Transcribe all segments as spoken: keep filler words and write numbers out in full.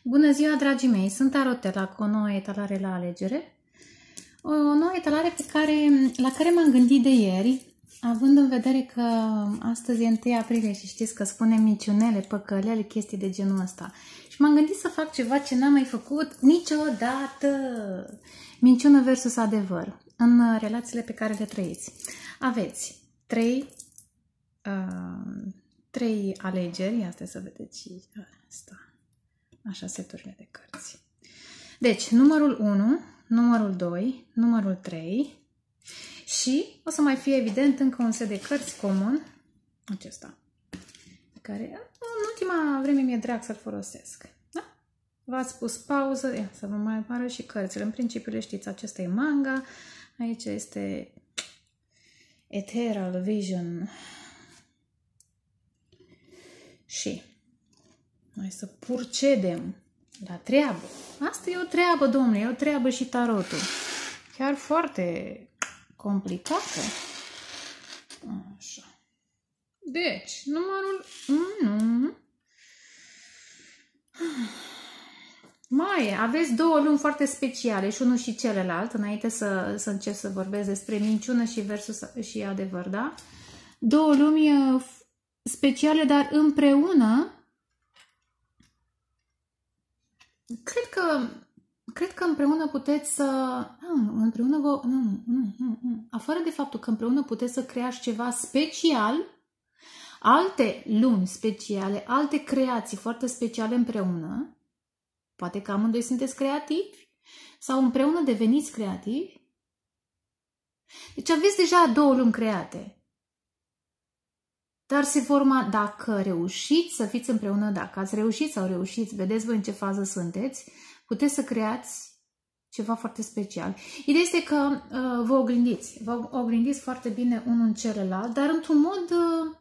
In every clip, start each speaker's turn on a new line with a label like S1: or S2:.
S1: Bună ziua, dragii mei! Sunt Tarotela cu o nouă etalare la alegere. O nouă etalare pe care, la care m-am gândit de ieri, având în vedere că astăzi e întâi aprilie și știți că spunem minciunele, păcălele, chestii de genul ăsta. Și m-am gândit să fac ceva ce n-am mai făcut niciodată. Minciună versus adevăr în relațiile pe care le trăiți. Aveți trei, uh, trei alegeri. Ia stai să vedeți și asta. Așa, seturile de cărți. Deci, numărul unu, numărul doi, numărul trei și o să mai fie evident încă un set de cărți comun, acesta, pe care în ultima vreme mi-e drag să-l folosesc. Da? V-ați pus pauză, ia, să vă mai apară și cărțile. În principiu le știți, acesta e manga, aici este Ethereal Vision și noi să procedem la treabă. Asta e o treabă, domnule, e o treabă și tarotul. Chiar foarte complicată. Așa. Deci, numărul unu. Mai aveți două lumi foarte speciale, și unul și celălalt, înainte să, să încep să vorbesc despre minciună și versus și adevăr, da? Două lumi speciale, dar împreună. Cred că, cred că împreună puteți să... Nu, împreună vă... Nu, nu, nu, nu. Afară de faptul că împreună puteți să creați ceva special, alte lumi speciale, alte creații foarte speciale împreună, poate că amândoi sunteți creativi, sau împreună deveniți creativi. Deci aveți deja două lumi create. Dar se forma, dacă reușiți să fiți împreună, dacă ați reușit sau reușiți, vedeți voi în ce fază sunteți, puteți să creați ceva foarte special. Ideea este că uh, vă oglindiți, vă oglindiți foarte bine unul în celălalt, dar într-un mod uh,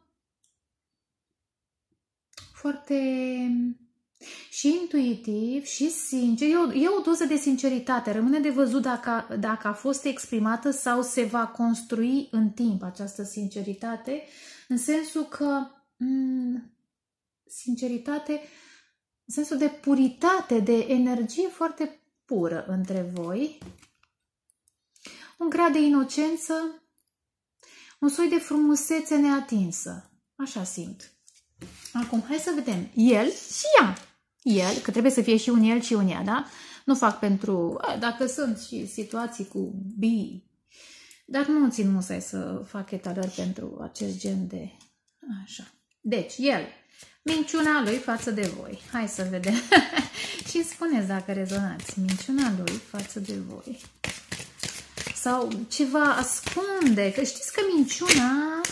S1: foarte și intuitiv și sincer. E o, e o doză de sinceritate. Rămâne de văzut dacă, dacă a fost exprimată sau se va construi în timp această sinceritate. În sensul că m sinceritate, în sensul de puritate, de energie foarte pură între voi, un grad de inocență, un soi de frumusețe neatinsă. Așa simt. Acum, hai să vedem. El și ea. El, că trebuie să fie și un el și un ea, da? Nu fac pentru... Dacă sunt și situații cu bi, dar nu țin musai să fac etalări pentru acest gen de... Așa. Deci, el, minciuna lui față de voi. Hai să vedem. Și îmi spuneți dacă rezonați. Minciuna lui față de voi. Sau ceva ascunde. Că știți că minciuna...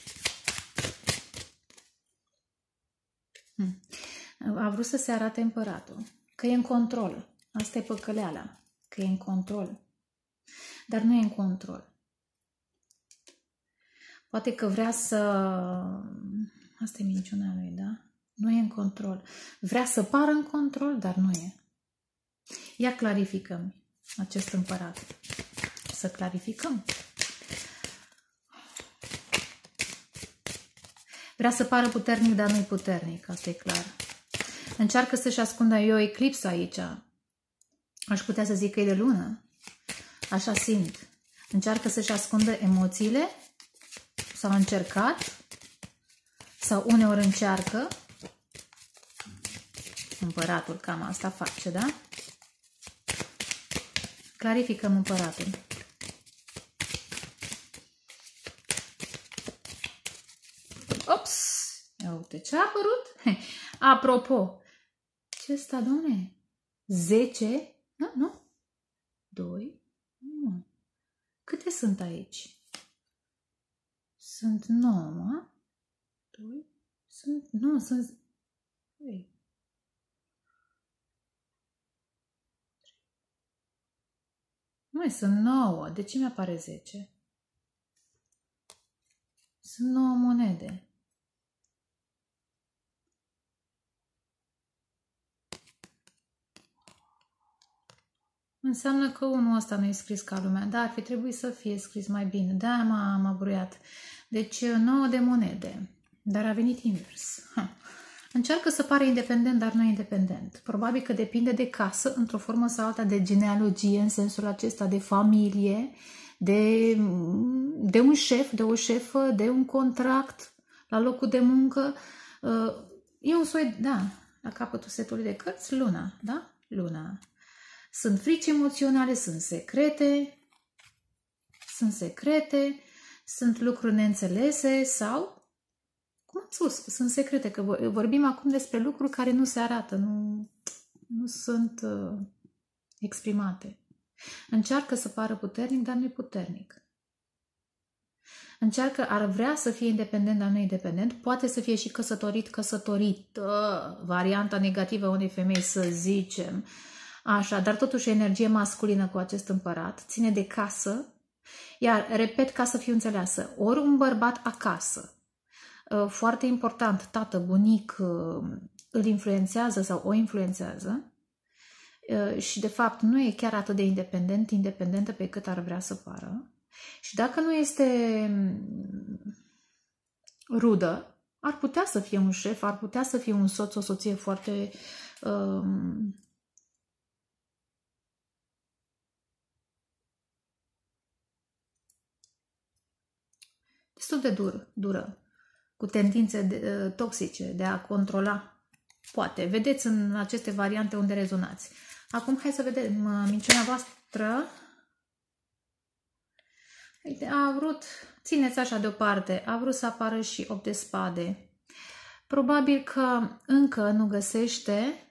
S1: Hmm. A vrut să se arate împăratul. Că e în control. Asta e păcăleala. Că e în control. Dar nu e în control. Poate că vrea să... Asta e minciuna lui, da? Nu e în control. Vrea să pară în control, dar nu e. Ia clarificăm acest împărat. Să clarificăm. Vrea să pară puternic, dar nu e puternic. Asta e clar. Încearcă să-și ascundă. Eu eclipsă aici. Aș putea să zic că e de lună. Așa simt. Încearcă să-și ascundă emoțiile. S-au încercat, sau uneori încearcă, împăratul cam asta face, da? Clarificăm împăratul. Ops! Ia uite ce a apărut. Apropo, ce sta, domne? zece? Nu, nu? doi? Nu. Câte sunt aici? Sunt nouă, doi, sunt, nu, sunt, trei. Mai sunt nouă, de ce mi-apare zece? Sunt nouă monede. Înseamnă că unul ăsta nu e scris ca lumea, dar ar fi trebuit să fie scris mai bine. Da, m-am abruiat. Deci nouă de monede, dar a venit invers. Ha. Încearcă să pare independent, dar nu e independent. Probabil că depinde de casă, într-o formă sau alta, de genealogie, în sensul acesta de familie, de, de un șef, de o șefă, de un contract la locul de muncă. E un soi, da, la capătul setului de cărți, luna, da? Luna. Sunt frici emoționale, sunt secrete, sunt secrete, sunt lucruri neînțelese sau, cum am spus, sunt secrete, că vorbim acum despre lucruri care nu se arată, nu, nu sunt uh, exprimate. Încearcă să pară puternic, dar nu e puternic. Încearcă, ar vrea să fie independent, dar nu e independent. Poate să fie și căsătorit, căsătorită, varianta negativă a unei femei, să zicem. Așa, dar totuși energie masculină cu acest împărat. Ține de casă. Iar, repet, ca să fiu înțeleasă, ori un bărbat acasă, foarte important, tată, bunic, îl influențează sau o influențează și, de fapt, nu e chiar atât de independent, independentă pe cât ar vrea să pară. Și dacă nu este rudă, ar putea să fie un șef, ar putea să fie un soț, o soție foarte um, destul de dur, dură, cu tendințe de, uh, toxice de a controla. Poate. Vedeți în aceste variante unde rezonați. Acum hai să vedem uh, minciuna voastră. Uite, a vrut, țineți așa deoparte, a vrut să apară și opt de spade. Probabil că încă nu găsește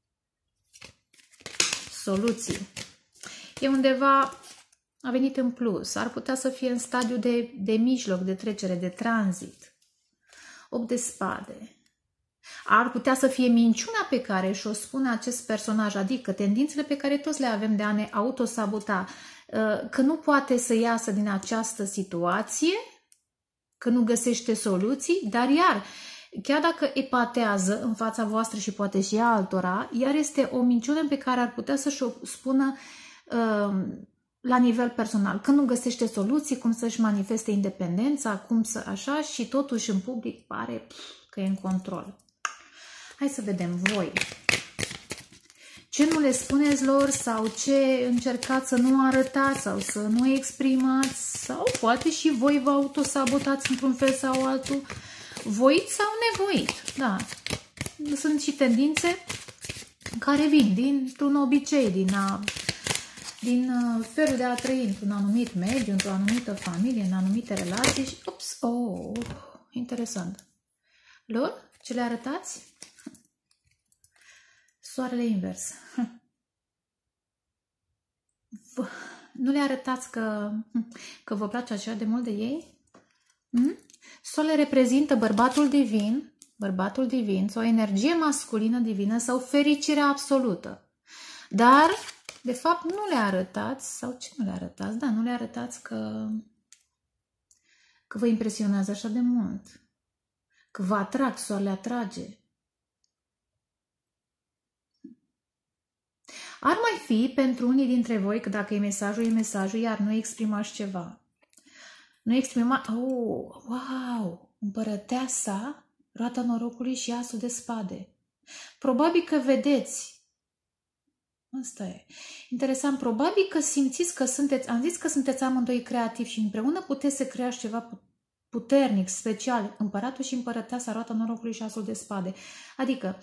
S1: soluții. E undeva, a venit în plus, ar putea să fie în stadiu de, de mijloc, de trecere, de tranzit. opt de spade. Ar putea să fie minciuna pe care și-o spune acest personaj, adică tendințele pe care toți le avem de a ne autosabota, că nu poate să iasă din această situație, că nu găsește soluții, dar iar, chiar dacă epatează în fața voastră și poate și altora, iar este o minciună pe care ar putea să-și o spună uh, la nivel personal, că nu găsește soluții, cum să-și manifeste independența, cum să așa, și totuși în public pare pf, că e în control. Hai să vedem voi. Ce nu le spuneți lor sau ce încercați să nu arătați sau să nu exprimați sau poate și voi vă autosabotați într-un fel sau altul, voit sau nevoit. Da. Sunt și tendințe care vin dintr-un obicei, din, a, din felul de a trăi într-un anumit mediu, într-o anumită familie, în anumite relații și, ups, oh, interesant. Lor, ce le arătați? Soarele invers. Nu le arătați că, că vă place așa de mult de ei? Soarele reprezintă bărbatul divin, bărbatul divin, sau energie masculină divină sau fericirea absolută. Dar, de fapt, nu le arătați, sau ce nu le arătați? Da, nu le arătați că, că vă impresionează așa de mult. Că vă atrag, soarele atrage. Ar mai fi pentru unii dintre voi că dacă e mesajul, e mesajul, iar nu exprimați ceva. Nu exprimați... Oh, wow! Împărăteasa, roata norocului și asul de spade. Probabil că vedeți. Asta e. Interesant. Probabil că simțiți că sunteți... Am zis că sunteți amândoi creativi și împreună puteți să creați ceva puternic, special. Împăratul și împărăteasa, roata norocului și asul de spade. Adică...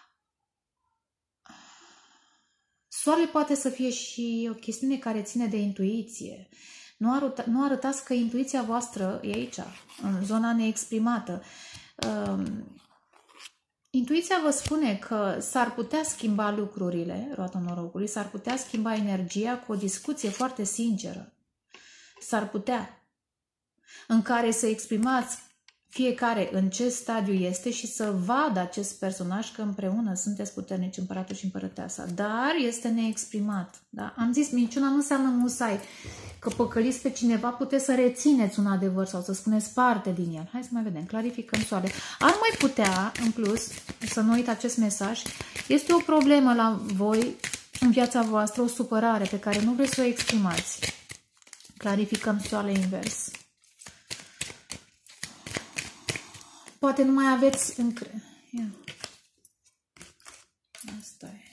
S1: Soarele poate să fie și o chestiune care ține de intuiție. Nu, arăta, nu arătați că intuiția voastră e aici, în zona neexprimată. Um, intuiția vă spune că s-ar putea schimba lucrurile, roata norocului, s-ar putea schimba energia cu o discuție foarte sinceră. S-ar putea. În care să exprimați fiecare în ce stadiu este și să vadă acest personaj că împreună sunteți puternici, împăratul și împărăteasa. Dar este neexprimat. Da? Am zis, minciuna nu înseamnă musai. Că păcăliți pe cineva, puteți să rețineți un adevăr sau să spuneți parte din el. Hai să mai vedem. Clarificăm soarele. Ar mai putea, în plus, să nu uit acest mesaj, este o problemă la voi în viața voastră, o supărare pe care nu vreți să o exprimați. Clarificăm soarele invers. Poate nu mai aveți încredere. Asta e.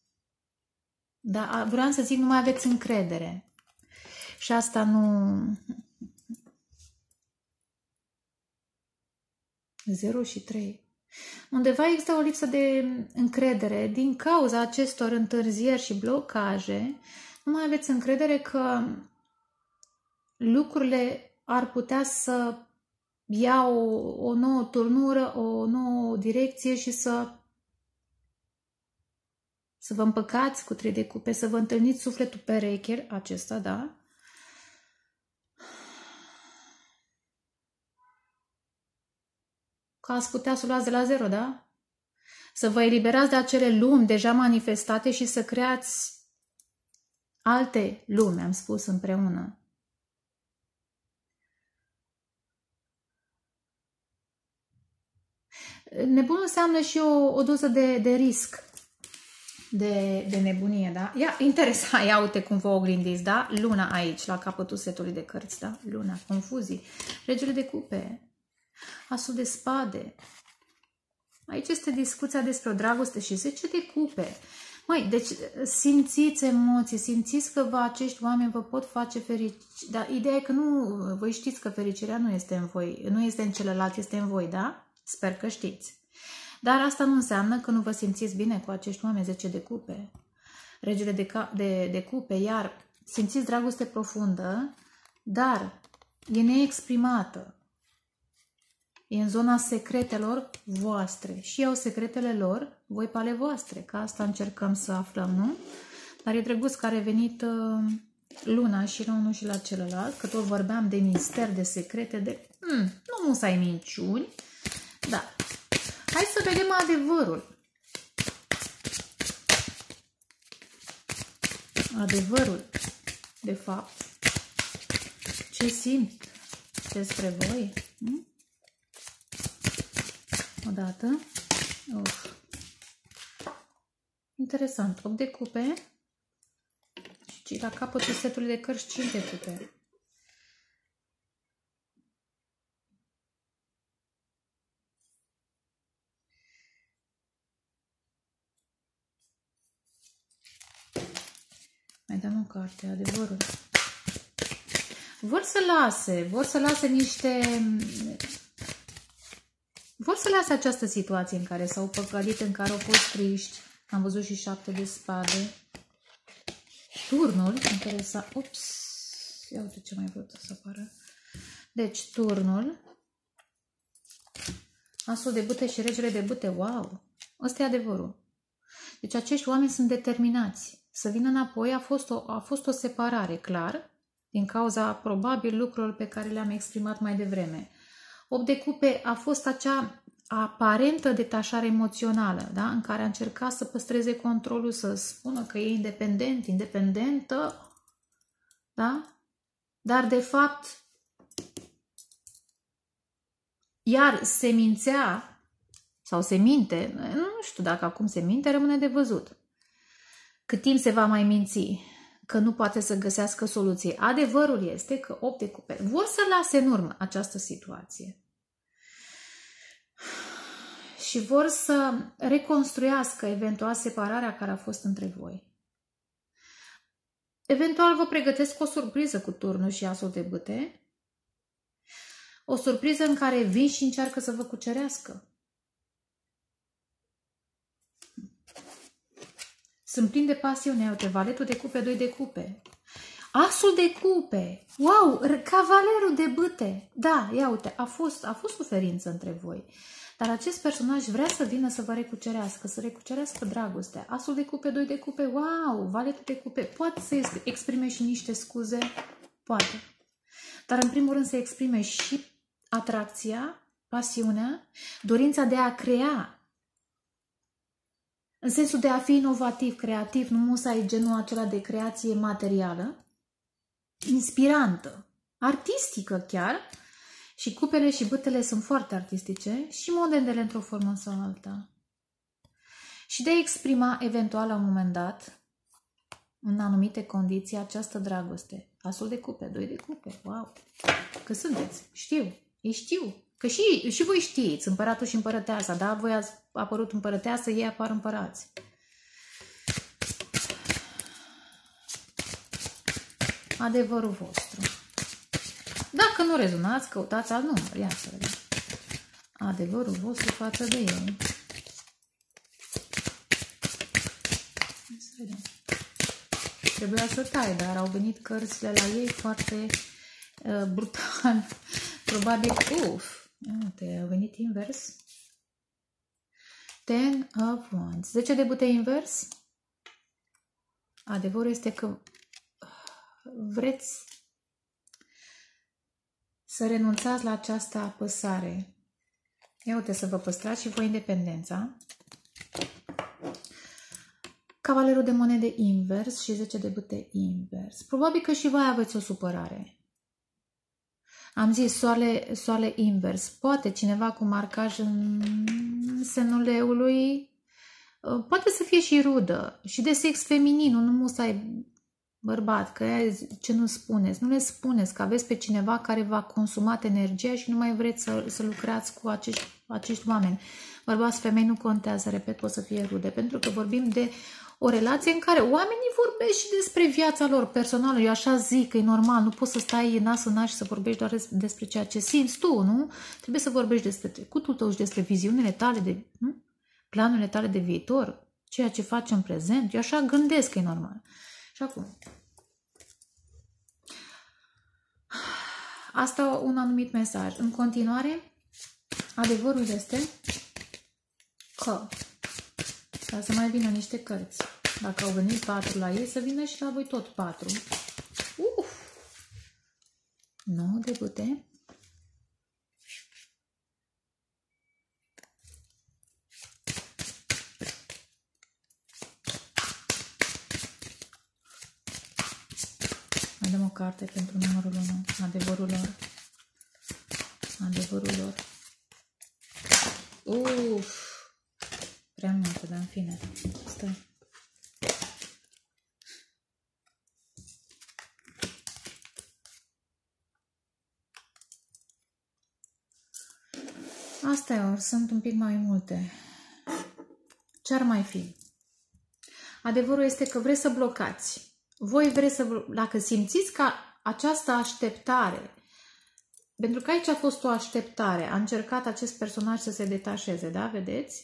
S1: Da, vreau să zic, nu mai aveți încredere. Și asta nu... zero și trei. Undeva există o lipsă de încredere din cauza acestor întârzieri și blocaje. Nu mai aveți încredere că lucrurile ar putea să ia o, o nouă turnură, o nouă direcție și să să vă împăcați cu trei de cupe, să vă întâlniți sufletul pereche, acesta, da? Că ați putea să o luați de la zero, da? Să vă eliberați de acele lumi deja manifestate și să creați alte lumi, am spus, împreună. Nebunul înseamnă și o, o doză de, de risc, de, de nebunie, da? Ia, interesant, ia uite cum vă oglindiți, da? Luna aici, la capătul setului de cărți, da? Luna, confuzii, regele de cupe, asul de spade. Aici este discuția despre o dragoste și zece de cupe. Măi, deci simțiți emoții, simțiți că vă, acești oameni vă pot face fericiți. Dar ideea e că nu, voi știți că fericirea nu este în voi, nu este în celălalt, este în voi, da? Sper că știți. Dar asta nu înseamnă că nu vă simțiți bine cu acești oameni, zece de cupe. Regele de, de, de cupe, iar simțiți dragoste profundă, dar e neexprimată. E în zona secretelor voastre. Și eu secretele lor, voi pe ale voastre. Că asta încercăm să aflăm, nu? Dar e drăguț că a revenit uh, luna și la unul și la celălalt. Că tot vorbeam de mister, de secrete, de... Hmm, nu musai minciuni. Da. Hai să vedem adevărul. Adevărul, de fapt. Ce simt despre voi? Hmm? Odată. Uf. Interesant. opt de cupe. Și la capătul setului de cărți cinci de cupe. Mai dăm o carte, adevărul. Vor să lase, vor să lase niște... Vor să lase această situație în care s-au păcălit, în care au fost triști. Am văzut și șapte de spade. Turnul, interesant. Ups, ia uite ce mai vrut să apară. Deci, turnul. Asul de bâte și regele de bâte. Wow! Ăsta e adevărul. Deci acești oameni sunt determinați să vină înapoi. A fost o, a fost o separare, clar, din cauza probabil lucrurilor pe care le-am exprimat mai devreme. opt de cupe a fost acea aparentă detașare emoțională, da? În care a încercat să păstreze controlul, să spună că e independent, independentă, da? Dar de fapt, iar se mințea, sau se minte, nu știu dacă acum se minte, rămâne de văzut. Cât timp se va mai minți că nu poate să găsească soluție. Adevărul este că opt de cupe vor să lase în urmă această situație. Și vor să reconstruiască eventual separarea care a fost între voi. Eventual vă pregătesc o surpriză cu turnul și asul de bâte. O surpriză în care vin și încearcă să vă cucerească. Sunt plin de pasiune. Uite, valetul de cupe, doi de cupe. Asul de cupe. Wow, cavalerul de bâte. Da, ia uite, a fost, a fost suferință între voi. Dar acest personaj vrea să vină să vă recucerească, să recucerească dragostea. Asul de cupe, doi de cupe, wow, valetul de cupe. Poate să exprime și niște scuze? Poate. Dar în primul rând să exprime și atracția, pasiunea, dorința de a crea. În sensul de a fi inovativ, creativ, nu musai genul acela de creație materială, inspirantă, artistică chiar. Și cupele și bâtele sunt foarte artistice și modernele într-o formă sau alta. Și de a exprima eventual la un moment dat, în anumite condiții, această dragoste. Asul de cupe, doi de cupe, wow! Că sunteți, știu, ei știu. Că și, și voi știți, împăratul și împărăteasa, da? Voi ați apărut împărăteasă, ei apar împărați. adevărul vostru. Dacă nu rezonați, căutați alt număr. Ia să vedem. Adevărul vostru față de ei. Să vedem. Trebuia să tai, dar au venit cărțile la ei foarte uh, brutal. Probabil, uf, uite, au venit invers. Ten of Wands. zece de bute invers. Adevărul este că vreți să renunțați la această apăsare. Ia uite, să vă păstrați și voi independența. Cavalerul de monede invers și zece de bâte invers. Probabil că și voi aveți o supărare. Am zis soare, soare invers. Poate cineva cu marcaj în semnul leului, poate să fie și rudă și de sex feminin, nu musai bărbat, că ce nu spuneți. Nu le spuneți că aveți pe cineva care v-a consumat energia și nu mai vreți să, să lucrați cu acești, acești oameni. Bărbați, femei, nu contează, repet, pot să fie rude, pentru că vorbim de o relație în care oamenii vorbesc și despre viața lor personală. Eu așa zic că e normal, nu poți să stai nas în nas și să vorbești doar despre ceea ce simți tu, nu? Trebuie să vorbești despre trecutul tău și despre viziunile tale, de, nu? Planurile tale de viitor, ceea ce faci în prezent. Eu așa gândesc că e normal. Și acum, asta un anumit mesaj. În continuare, adevărul este că ca să mai vină niște cărți. Dacă au venit patru la ei, să vină și la voi tot patru. Uf! nouă de bâte. Mai dăm o carte pentru numărul unu. Adevărul lor. Adevărul lor. Uf! Prea multă, dar în fine. Stai. Astea ori sunt un pic mai multe. Ce-ar mai fi? Adevărul este că vreți să blocați. Voi vreți să... Dacă simțiți că această așteptare, pentru că aici a fost o așteptare, a încercat acest personaj să se detașeze, da? Vedeți?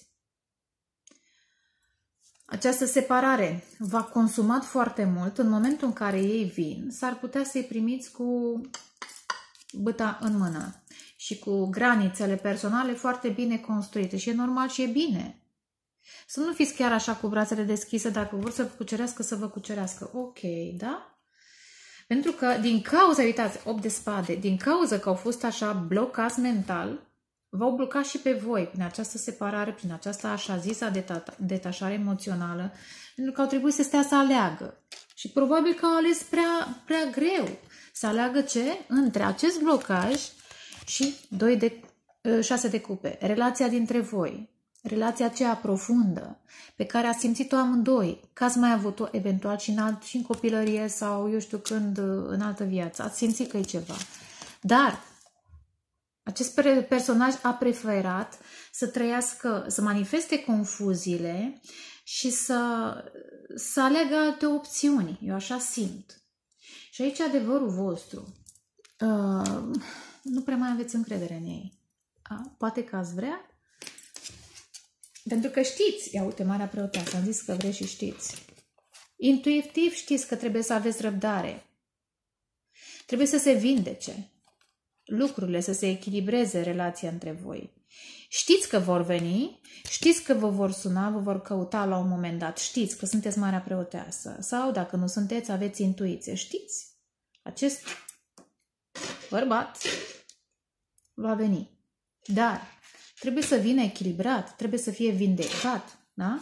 S1: Această separare v-a consumat foarte mult. În momentul în care ei vin, s-ar putea să-i primiți cu bâta în mână și cu granițele personale foarte bine construite. Și e normal și e bine. Să nu fiți chiar așa cu brațele deschise, dacă vor să vă cucerească, să vă cucerească. Ok, da? Pentru că din cauza, uitați, opt de spade, din cauza că au fost așa blocați mental, v-au blocat și pe voi prin această separare, prin această așa zisă deta detașare emoțională, pentru că au trebuit să stea să aleagă. Și probabil că au ales prea, prea greu să aleagă ce? Între acest blocaj și doi de, șase de cupe. Relația dintre voi. Relația aceea profundă pe care ați simțit-o amândoi, că ați mai avut-o eventual și în, alt, și în copilărie sau eu știu când în altă viață. Ați simțit că e ceva. Dar acest personaj a preferat să trăiască, să manifeste confuziile și să, să aleagă alte opțiuni. Eu așa simt. Și aici adevărul vostru. Uh, nu prea mai aveți încredere în ei. A? Poate că ați vrea? Pentru că știți, ia uite, Marea Preoteasă, am zis că vreți și știți. Intuitiv știți că trebuie să aveți răbdare. Trebuie să se vindece lucrurile, să se echilibreze relația între voi. Știți că vor veni, știți că vă vor suna, vă vor căuta la un moment dat, știți că sunteți Marea Preoteasă. Sau dacă nu sunteți, aveți intuiție, știți. Acest bărbat va veni. Dar trebuie să vină echilibrat, trebuie să fie vindecat, da?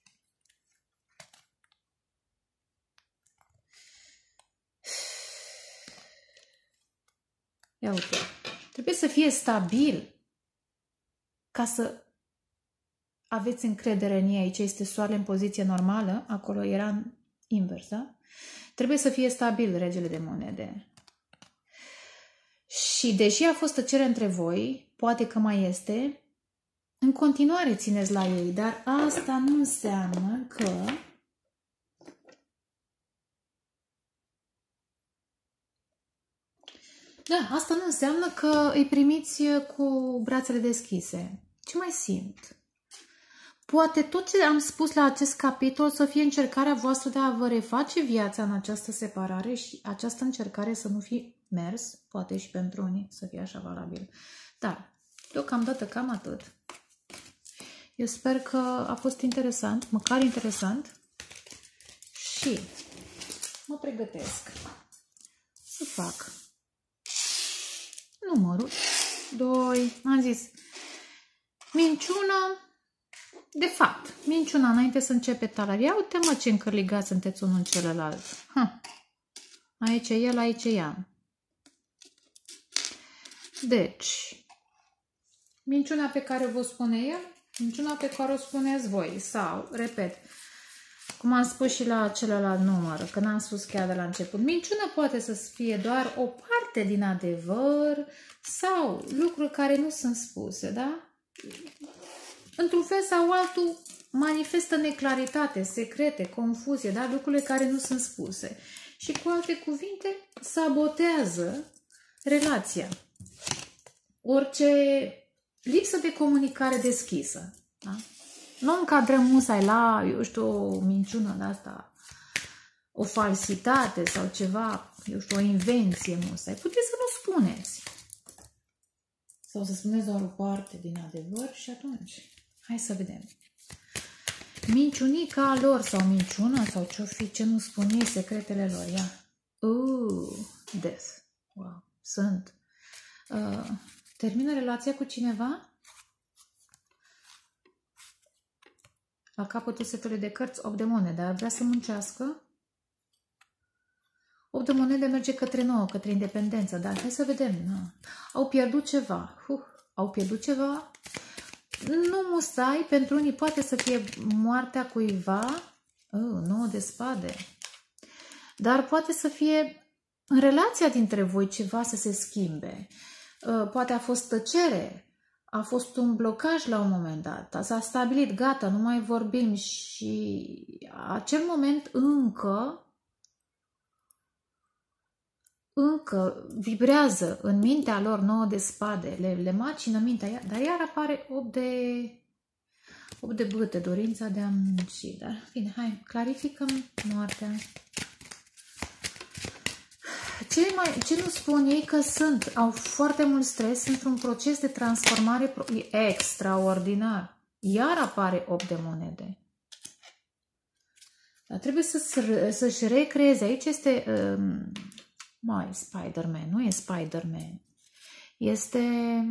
S1: Ia uite. Trebuie să fie stabil ca să aveți încredere în ei. Aici este soarele în poziție normală, acolo era în invers, da? Trebuie să fie stabil regele de monede. Și deși a fost tăcere între voi, poate că mai este, în continuare țineți la ei, dar asta nu înseamnă că Da, asta nu înseamnă că îi primiți cu brațele deschise. Ce mai simt? Poate tot ce am spus la acest capitol să fie încercarea voastră de a vă reface viața în această separare și această încercare să nu fie mers, poate și pentru unii să fie așa valabil. Dar, deocamdată cam atât. Eu sper că a fost interesant, măcar interesant, și mă pregătesc să fac numărul doi. Am zis minciună. De fapt, minciuna înainte să începe talaria. Uite mă ce încărligați sunteți unul în celălalt. Ha. Aici e el, aici e ea. Deci, minciuna pe care vă spune el, minciuna pe care o spuneți voi. Sau, repet, cum am spus și la celălalt număr, că n-am spus chiar de la început, minciuna poate să fie doar o parte din adevăr sau lucruri care nu sunt spuse, da? Într-un fel sau altul manifestă neclaritate, secrete, confuzie, da? Lucrurile care nu sunt spuse. Și cu alte cuvinte, sabotează relația. Orice lipsă de comunicare deschisă. Da? Nu încadrăm musai la, eu știu, o minciună de asta, o falsitate sau ceva, eu știu, o invenție musai. Puteți să nu spuneți. Sau să spuneți doar o parte din adevăr și atunci... Hai să vedem. Minciunica lor sau minciuna sau ce-o fi, ce nu spun ei, secretele lor. Ia. Uh, death. Wow. Sunt. Uh, termină relația cu cineva? La capătul setului de cărți, opt de monede. Ar vrea să muncească? opt de monede merge către nouă, către independență. Dar hai să vedem. Na. Au pierdut ceva. Uh, au pierdut ceva? Nu musai, pentru unii poate să fie moartea cuiva, oh, nouă de spade, dar poate să fie în relația dintre voi ceva să se schimbe. Poate a fost tăcere, a fost un blocaj la un moment dat, s-a stabilit, gata, nu mai vorbim și acel moment încă încă vibrează în mintea lor nouă de spade, le, le macină mintea, dar iar apare opt de, opt de bâte, dorința de a munci. Dar, bine, hai, clarificăm moartea. Ce, mai, ce nu spun ei? Că sunt, au foarte mult stres, sunt într-un proces de transformare extraordinar. Iar apare opt de monede. Dar trebuie să, să-și recreeze. Aici este... Um, mai Spider-Man, nu e Spider-Man. Este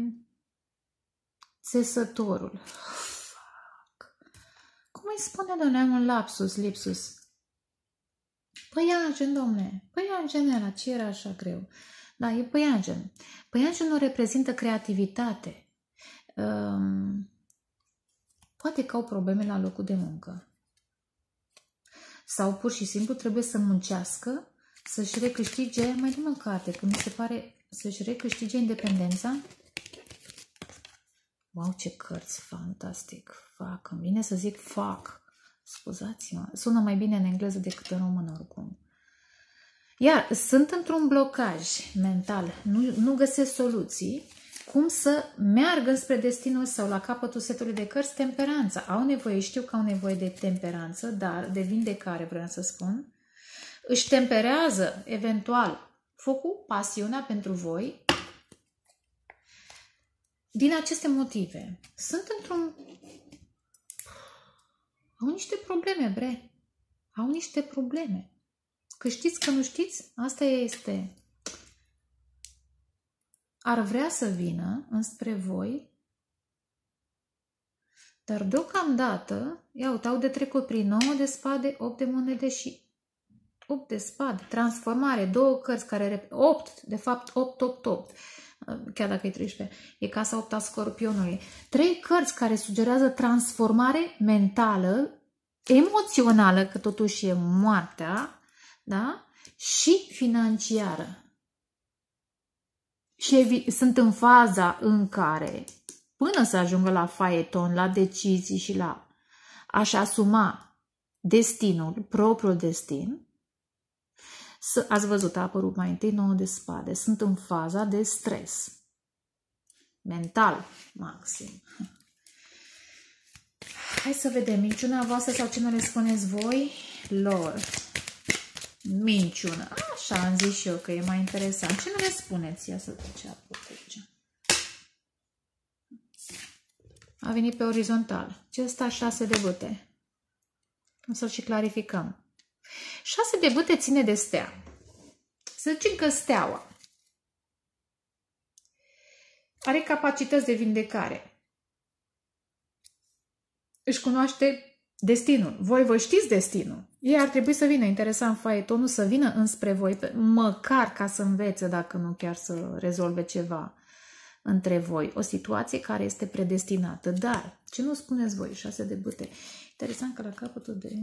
S1: țesătorul. Fuck. Cum îi spune, doamne, am un lapsus, lipsus? Păianjen, domne. Păianjen era, ce era așa greu? Da, e păianjen. Păianjenul reprezintă creativitate. Um, poate că au probleme la locul de muncă. Sau pur și simplu trebuie să muncească să-și recâștige, mai dăm o carte, că mi se pare să-și recâștige independența. Wow, ce cărți, fantastic. Fuck, îmi vine să zic fuck. Scuzați-mă, sună mai bine în engleză decât în română oricum. Iar sunt într-un blocaj mental, nu, nu găsesc soluții, cum să meargă spre destinul sau la capătul setului de cărți, temperanța. Au nevoie, știu că au nevoie de temperanță, dar de vindecare vreau să spun. Își temperează, eventual, focul, pasiunea pentru voi. Din aceste motive, sunt într-un... Au niște probleme, bre. Au niște probleme. Că știți că nu știți? Asta este... Ar vrea să vină înspre voi, dar deocamdată, ia uite, au de trecut prin nouă de spade, opt de monede și opt de spade, transformare, două cărți care, opt, de fapt opt, opt, opt, chiar dacă e treisprezece, e casa opt a Scorpionului. Trei cărți care sugerează transformare mentală, emoțională, că totuși e moartea, da? Și financiară. Și sunt în faza în care, până să ajungă la faeton, la decizii și la a-și asuma destinul, propriul destin, Ați văzut, a apărut mai întâi nouă de spade. Sunt în faza de stres. Mental, maxim. Hai să vedem, minciuna voastră sau ce nu le spuneți voi lor. Minciună. Așa am zis și eu că e mai interesant. Ce nu le spuneți? Ia să ce aici. A venit pe orizontal. Ce ăsta șase de bâte? O să-l și clarificăm. Șase de bâte ține de stea. Să zicem că steaua are capacități de vindecare. Își cunoaște destinul. Voi vă știți destinul. Ei ar trebui să vină, interesant, faetonul, să vină înspre voi, măcar ca să învețe, dacă nu chiar să rezolve ceva între voi. O situație care este predestinată. Dar, ce nu spuneți voi? Șase de bâte. Interesant că la capătul de...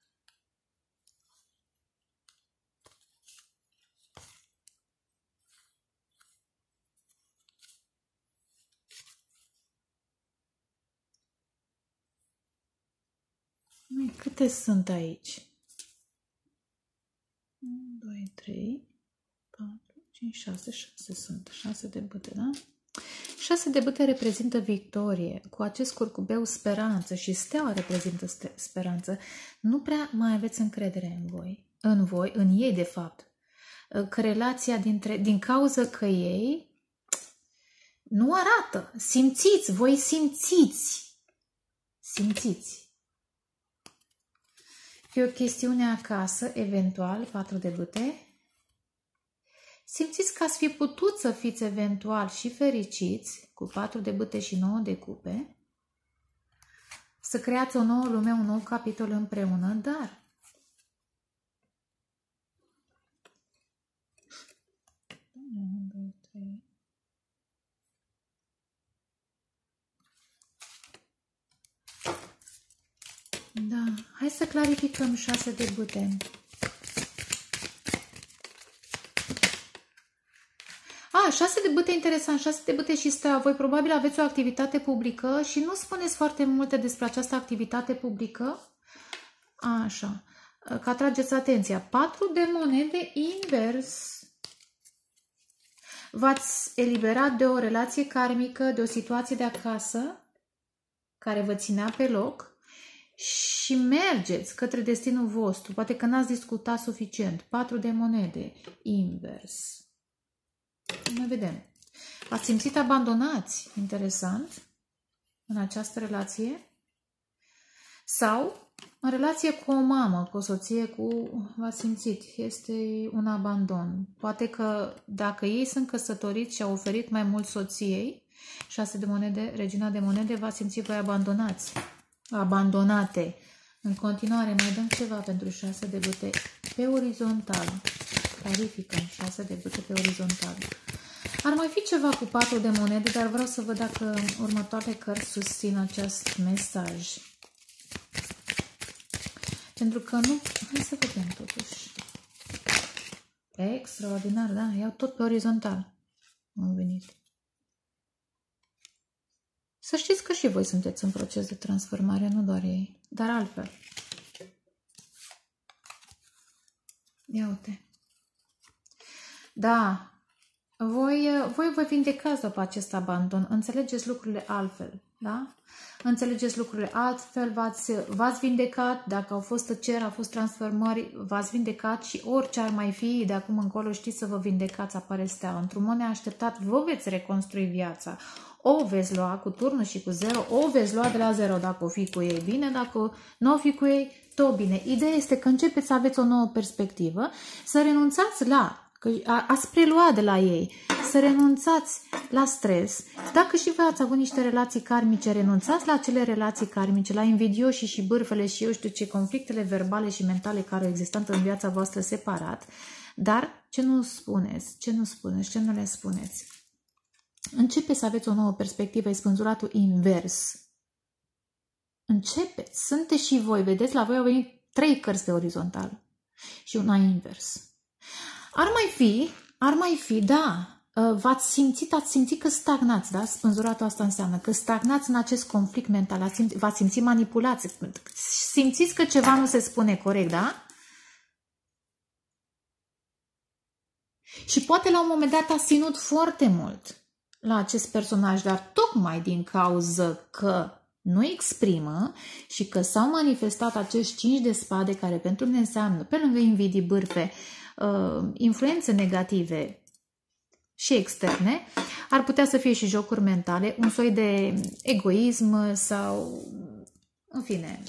S1: Măi, câte sunt aici? unu, doi, trei, patru, cinci, șase, șase sunt. șase de bâte, da? șase de bâte reprezintă victorie. Cu acest curcubeu speranță și steaua reprezintă speranță. Nu prea mai aveți încredere în voi. În voi, în ei de fapt. Că relația dintre, din cauza că ei nu arată. Simțiți, voi simțiți. Simțiți. E o chestiune acasă, eventual, patru de bâte. Simțiți că ați fi putut să fiți eventual și fericiți, cu patru de bâte și nouă de cupe, să creați o nouă lume, un nou capitol împreună, dar da, hai să clarificăm șase de bâte. A, șase de bâte, interesant, șase de bâte și stea. Voi probabil aveți o activitate publică și nu spuneți foarte multe despre această activitate publică. Așa, că atrageți atenția. patru de monede invers. V-ați eliberat de o relație karmică, de o situație de acasă, care vă ținea pe loc și mergeți către destinul vostru. Poate că n-ați discutat suficient. patru de monede invers. Mai vedem. Ați simțit abandonați, interesant, în această relație? Sau în relație cu o mamă, cu o soție, cu... v-ați simțit, este un abandon. Poate că dacă ei sunt căsătoriți și au oferit mai mult soției, șase de monede, regina de monede, v-ați simțit voi abandonați, abandonate. În continuare, mai dăm ceva pentru șase de bâte pe orizontal. Clarificăm șase de bâte pe orizontal. Ar mai fi ceva cu patru de monede, dar vreau să văd dacă următoarele cărți susțin acest mesaj. Pentru că nu... Hai să vedem totuși. Extraordinar, da? Iau tot pe orizontal. Am venit. Să știți că și voi sunteți în proces de transformare, nu doar ei, dar altfel. Ia uite. Da, voi, voi vă vindecați după acest abandon, înțelegeți lucrurile altfel, da? Înțelegeți lucrurile altfel, v-ați vindecat, dacă au fost tăceri, au fost transformări, v-ați vindecat și orice ar mai fi, de acum încolo știți să vă vindecați, apare steaua. Într-un mod neașteptat, vă veți reconstrui viața. O veți lua cu turnul și cu zero, o veți lua de la zero, dacă o fi cu ei bine, dacă nu o fi cu ei, tot bine. Ideea este că începeți să aveți o nouă perspectivă, să renunțați la că ați preluat de la ei, să renunțați la stres. Dacă și voi ați avut niște relații karmice, renunțați la acele relații karmice, la invidioșii și bârfele și eu știu ce, conflictele verbale și mentale care au existat în viața voastră separat. Dar ce nu spuneți? Ce nu spuneți? Ce nu le spuneți? Începeți să aveți o nouă perspectivă, e spânzuratul invers. Începeți, sunteți și voi, vedeți, la voi au venit trei cărți pe orizontal și una invers. Ar mai fi, ar mai fi, da, v-ați simțit, ați simțit că stagnați, da? Spânzuratul asta înseamnă că stagnați în acest conflict mental, v-ați simțit manipulați, simțiți că ceva nu se spune corect, da? Și poate la un moment dat a ținut foarte mult la acest personaj, dar tocmai din cauza că nu exprimă și că s-au manifestat acești cinci de spade care pentru mine înseamnă, pe lângă invidii, bârfe, uh, influențe negative și externe, ar putea să fie și jocuri mentale, un soi de egoism sau, în fine.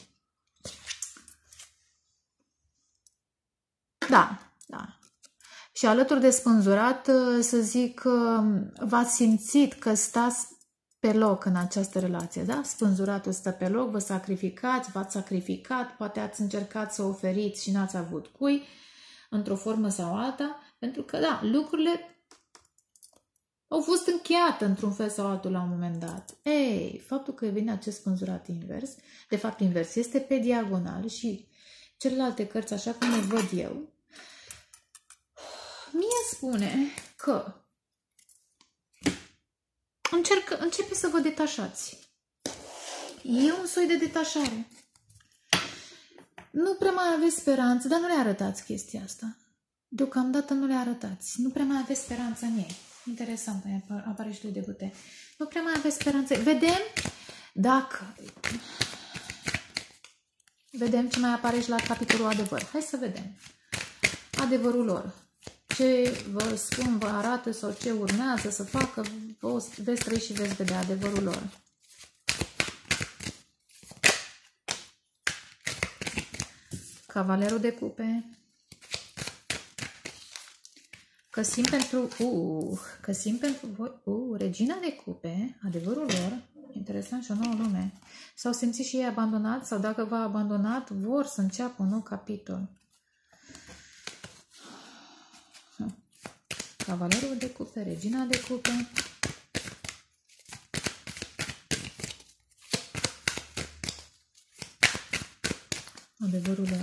S1: Da, da. Și alături de spânzurat, să zic, v-ați simțit că stați pe loc în această relație, da? Spânzuratul stă pe loc, vă sacrificați, v-ați sacrificat, poate ați încercat să oferiți și n-ați avut cui, într-o formă sau alta, pentru că, da, lucrurile au fost încheiate într-un fel sau altul la un moment dat. Ei, faptul că vine acest spânzurat invers, de fapt invers, este pe diagonal și celelalte cărți, așa cum le văd eu, mie spune că încerc, începe să vă detașați. E un soi de detașare. Nu prea mai aveți speranță, dar nu le arătați chestia asta. Deocamdată nu le arătați. Nu prea mai aveți speranță în ei. Interesant, apare și lui de bute. Nu prea mai aveți speranță. Vedem dacă... Vedem ce mai apare și la capitolul adevăr. Hai să vedem. Adevărul lor. Ce vă spun, vă arată sau ce urmează să facă, veți trăi și veți vedea adevărul lor. Cavalerul de cupe. Că simt pentru... Uh, că simt pentru voi... Uh, regina de cupe, adevărul lor. Interesant și o nouă lume. S-au simțit și ei abandonați sau dacă v-a abandonat, vor să înceapă un nou capitol. Cavalerul de cupe, regina de cupe. Adevărul lor.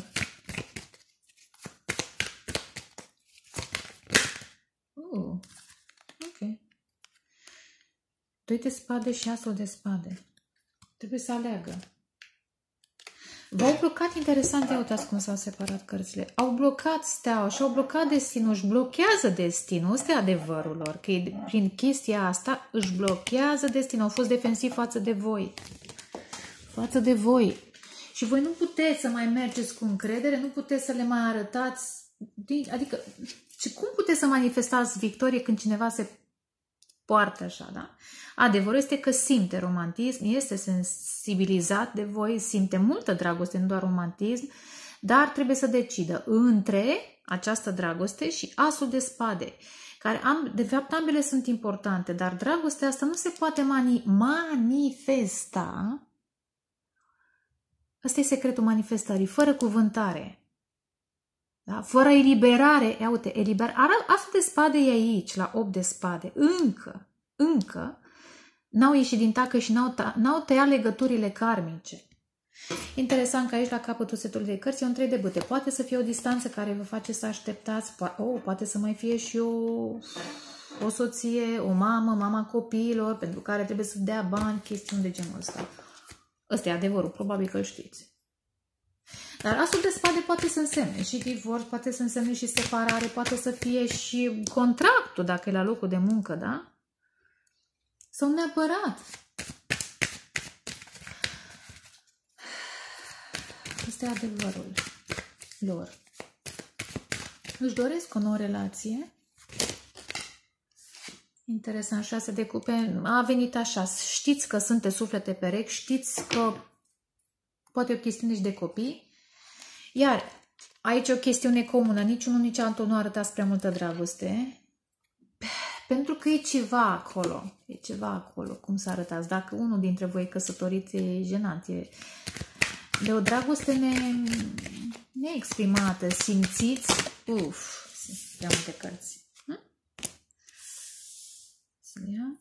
S1: Uh, ok. Doi de spade și asul de spade. Trebuie să aleagă. V-au blocat, interesant, ia uitați cum s-au separat cărțile. Au blocat steaua și au blocat destinul, își blochează destinul. Ăsta e adevărul lor, că prin chestia asta își blochează destinul. Au fost defensivi față de voi. Față de voi. Și voi nu puteți să mai mergeți cu încredere, nu puteți să le mai arătați. Adică, și cum puteți să manifestați victorie când cineva se poartă așa, da? Adevărul este că simte romantism, este sensibilizat de voi, simte multă dragoste, nu doar romantism, dar trebuie să decidă între această dragoste și asul de spade, care, am, de fapt, ambele sunt importante, dar dragostea asta nu se poate mani manifesta. Ăsta e secretul manifestării, fără cuvântare. Da? Fără eliberare, ia uite, eliber... asul de spade e aici, la opt de spade, încă, încă, n-au ieșit din tacă și n-au tăiat legăturile karmice. Interesant că aici, la capătul setului de cărți, e un trei de bâte. Poate să fie o distanță care vă face să așteptați, po oh, poate să mai fie și o, o soție, o mamă, mama copiilor, pentru care trebuie să dea bani, chestiuni de genul ăsta. Ăsta e adevărul, probabil că îl știți. Dar asul de spade poate să însemne și divorț, poate să însemne și separare, poate să fie și contractul, dacă e la locul de muncă, da? Sau neapărat. Ăsta e adevărul lor. Își doresc o nouă relație. Interesant, șase de cupe. A venit așa. Știți că sunteți suflete perechi, știți că poate o chestiune și de copii. Iar aici o chestiune comună. Niciunul, nici altul nu arătați prea multă dragoste. Pentru că e ceva acolo. E ceva acolo. Cum să arătați? Dacă unul dintre voi e căsătorit, e jenant. E de o dragoste ne, neexprimată. Simțiți? Uf, prea multe cărți. Hm? Să ia.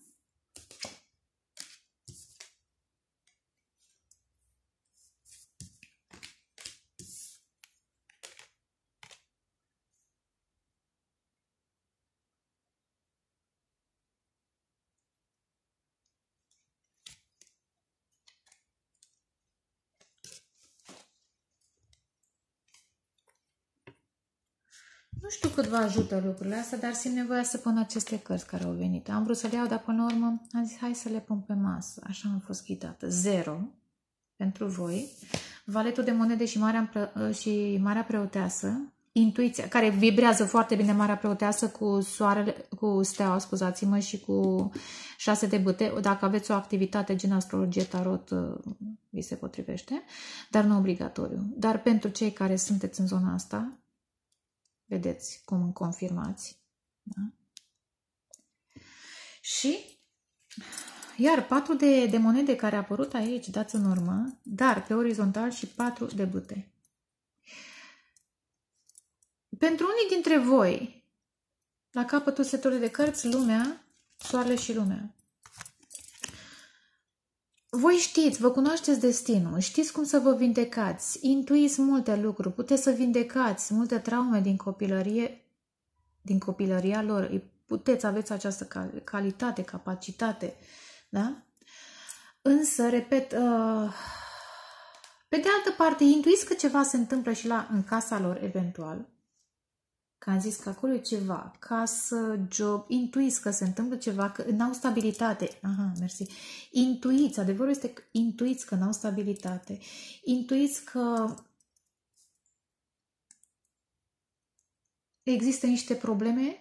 S1: Nu știu cât vă ajută lucrurile astea, dar simt nevoia să pun aceste cărți care au venit. Am vrut să le iau, dar până la urmă am zis hai să le pun pe masă. Așa am fost ghidată. Zero pentru voi. Valetul de monede și Marea, și Marea Preoteasă. Intuiția, care vibrează foarte bine Marea Preoteasă cu soarele, cu steaua, scuzați-mă, și cu șase de bâte. Dacă aveți o activitate gen astrologie, tarot, vi se potrivește, dar nu obligatoriu. Dar pentru cei care sunteți în zona asta, vedeți cum îmi confirmați. Da? Și iar patru de, de monede care a apărut aici, dați în urmă, dar pe orizontal și patru de bâte. Pentru unii dintre voi, la capătul setului de cărți, lumea, soarele și lumea. Voi știți, vă cunoașteți destinul, știți cum să vă vindecați, intuiți multe lucruri, puteți să vindecați multe traume din copilărie, din copilăria lor, puteți, aveți această calitate, capacitate, da? Însă, repet, uh, pe de altă parte, intuiți că ceva se întâmplă și la, în casa lor, eventual, că am zis că acolo e ceva, casă, job, intuiți că se întâmplă ceva, că n-au stabilitate. Aha, mersi. Intuiți, adevărul este că intuiți că n-au stabilitate. Intuiți că există niște probleme,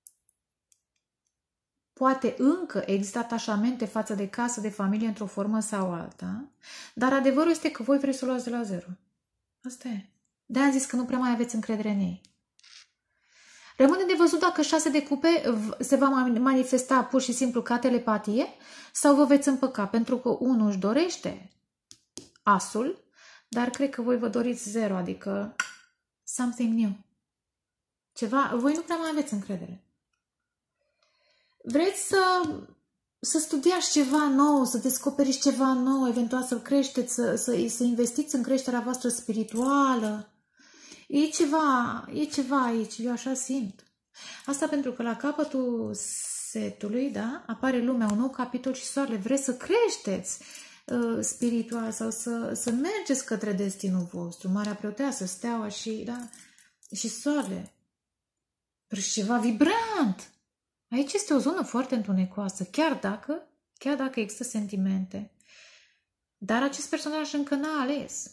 S1: poate încă există atașamente față de casă, de familie, într-o formă sau alta, dar adevărul este că voi vreți să o luați de la zero. Asta e. De-aia am zis că nu prea mai aveți încredere în ei. Rămâne de văzut dacă șase de cupe se va manifesta pur și simplu ca telepatie sau vă veți împăca, pentru că unul își dorește asul, dar cred că voi vă doriți zero, adică something new. Ceva, voi nu prea mai aveți încredere. Vreți să, să studiați ceva nou, să descoperiți ceva nou, eventual să creșteți, să, să, să investiți în creșterea voastră spirituală. E ceva, e ceva aici, eu așa simt. Asta pentru că la capătul setului, da, apare lumea, un nou capitol și soarele. Vreți să creșteți uh, spiritual sau să, să mergeți către destinul vostru, Marea Preoteasă, steaua și, da, și soarele. Și ceva vibrant. Aici este o zonă foarte întunecoasă, chiar dacă, chiar dacă există sentimente. Dar acest personaj încă n-a ales.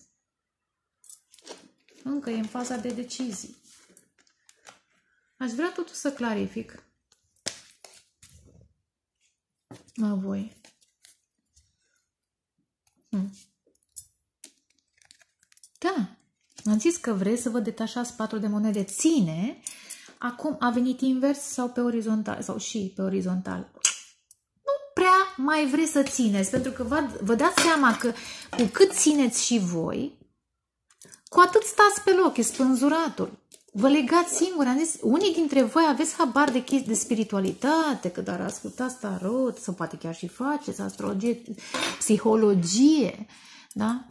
S1: Încă e în faza de decizii. Aș vrea totuși să clarific la voi. Hm. Da, am zis că vreți să vă detașați patru de monede. Ține, acum a venit invers sau pe orizontal, sau și pe orizontal. Nu prea mai vreți să țineți, pentru că vă, vă dați seama că cu cât țineți și voi, cu atât stați pe loc, e spânzuratul. Vă legați singuri. Am zis, unii dintre voi aveți habar de chestii de spiritualitate, că doar ascultați tarot, sau poate chiar și faceți astrologie, psihologie, da?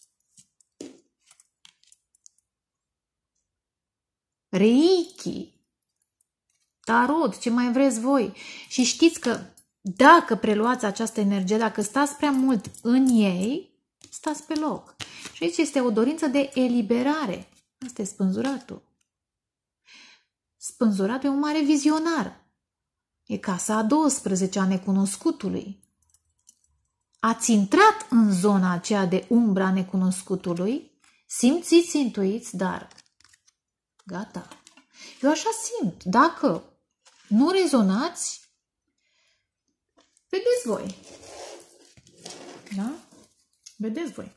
S1: Reiki, tarot, ce mai vreți voi. Și știți că dacă preluați această energie, dacă stați prea mult în ei, stați pe loc. Și aici este o dorință de eliberare. Asta e spânzuratul. Spânzuratul e un mare vizionar. E casa a douăsprezecea a necunoscutului. Ați intrat în zona aceea de umbra necunoscutului, simțiți, intuiți, dar gata. Eu așa simt. Dacă nu rezonați, vedeți voi. Da? Vedeți voi.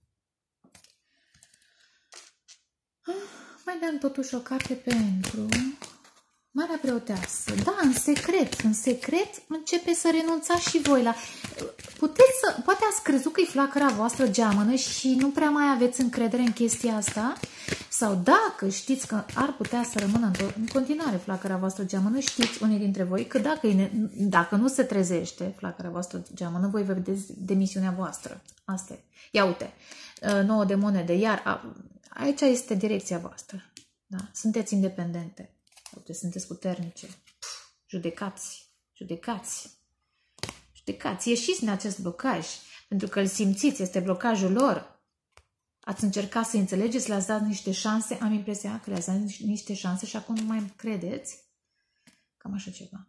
S1: Mai dăm totuși o carte pentru Marea Preoteasă. Da, în secret, în secret începe să renunțați și voi la... Puteți să... Poate ați crezut că e flacăra voastră geamănă și nu prea mai aveți încredere în chestia asta? Sau dacă știți că ar putea să rămână în continuare flacăra voastră geamănă, știți unii dintre voi că dacă, e, dacă nu se trezește flacăra voastră geamănă, voi vedeți demisiunea voastră. Asta e. Ia uite, nouă de monede, iar... Aici este direcția voastră. Da? Sunteți independente. Uite, sunteți puternice. Puf, judecați. Judecați. Judecați. Ieșiți din acest blocaj. Pentru că îl simțiți. Este blocajul lor. Ați încercat să înțelegeți, le-ați dat niște șanse, am impresia că le-ați dat niște șanse și acum nu mai credeți. Cam așa ceva.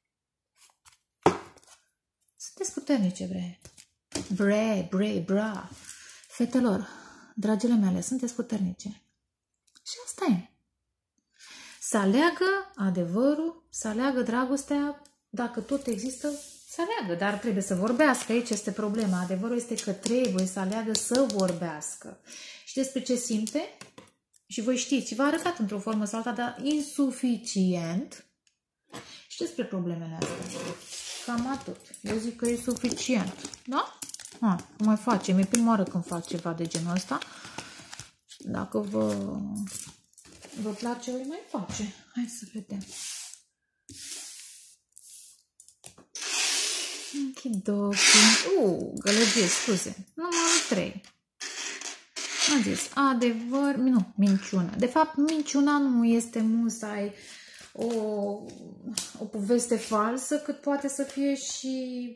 S1: Sunteți puternice, bre. Bre, bre, bra. Fetelor, dragile mele, sunteți puternice. Și asta e. Să aleagă adevărul, să aleagă dragostea, dacă tot există, să aleagă. Dar trebuie să vorbească, aici este problema. Adevărul este că trebuie să aleagă să vorbească. Și despre ce simte? Și voi știți, v-a arătat într-o formă sau alta, dar insuficient. Și despre problemele astea. Cam atât. Eu zic că e suficient. Da? Ha, mai facem. E prima oară când fac ceva de genul ăsta. Dacă vă, vă place, îl mai face. Hai să vedem. Închidochi. Uh, gălăgie, scuze. Numărul trei. Am zis, adevăr, nu, minciună. De fapt, minciuna nu este musai o, o poveste falsă, cât poate să fie și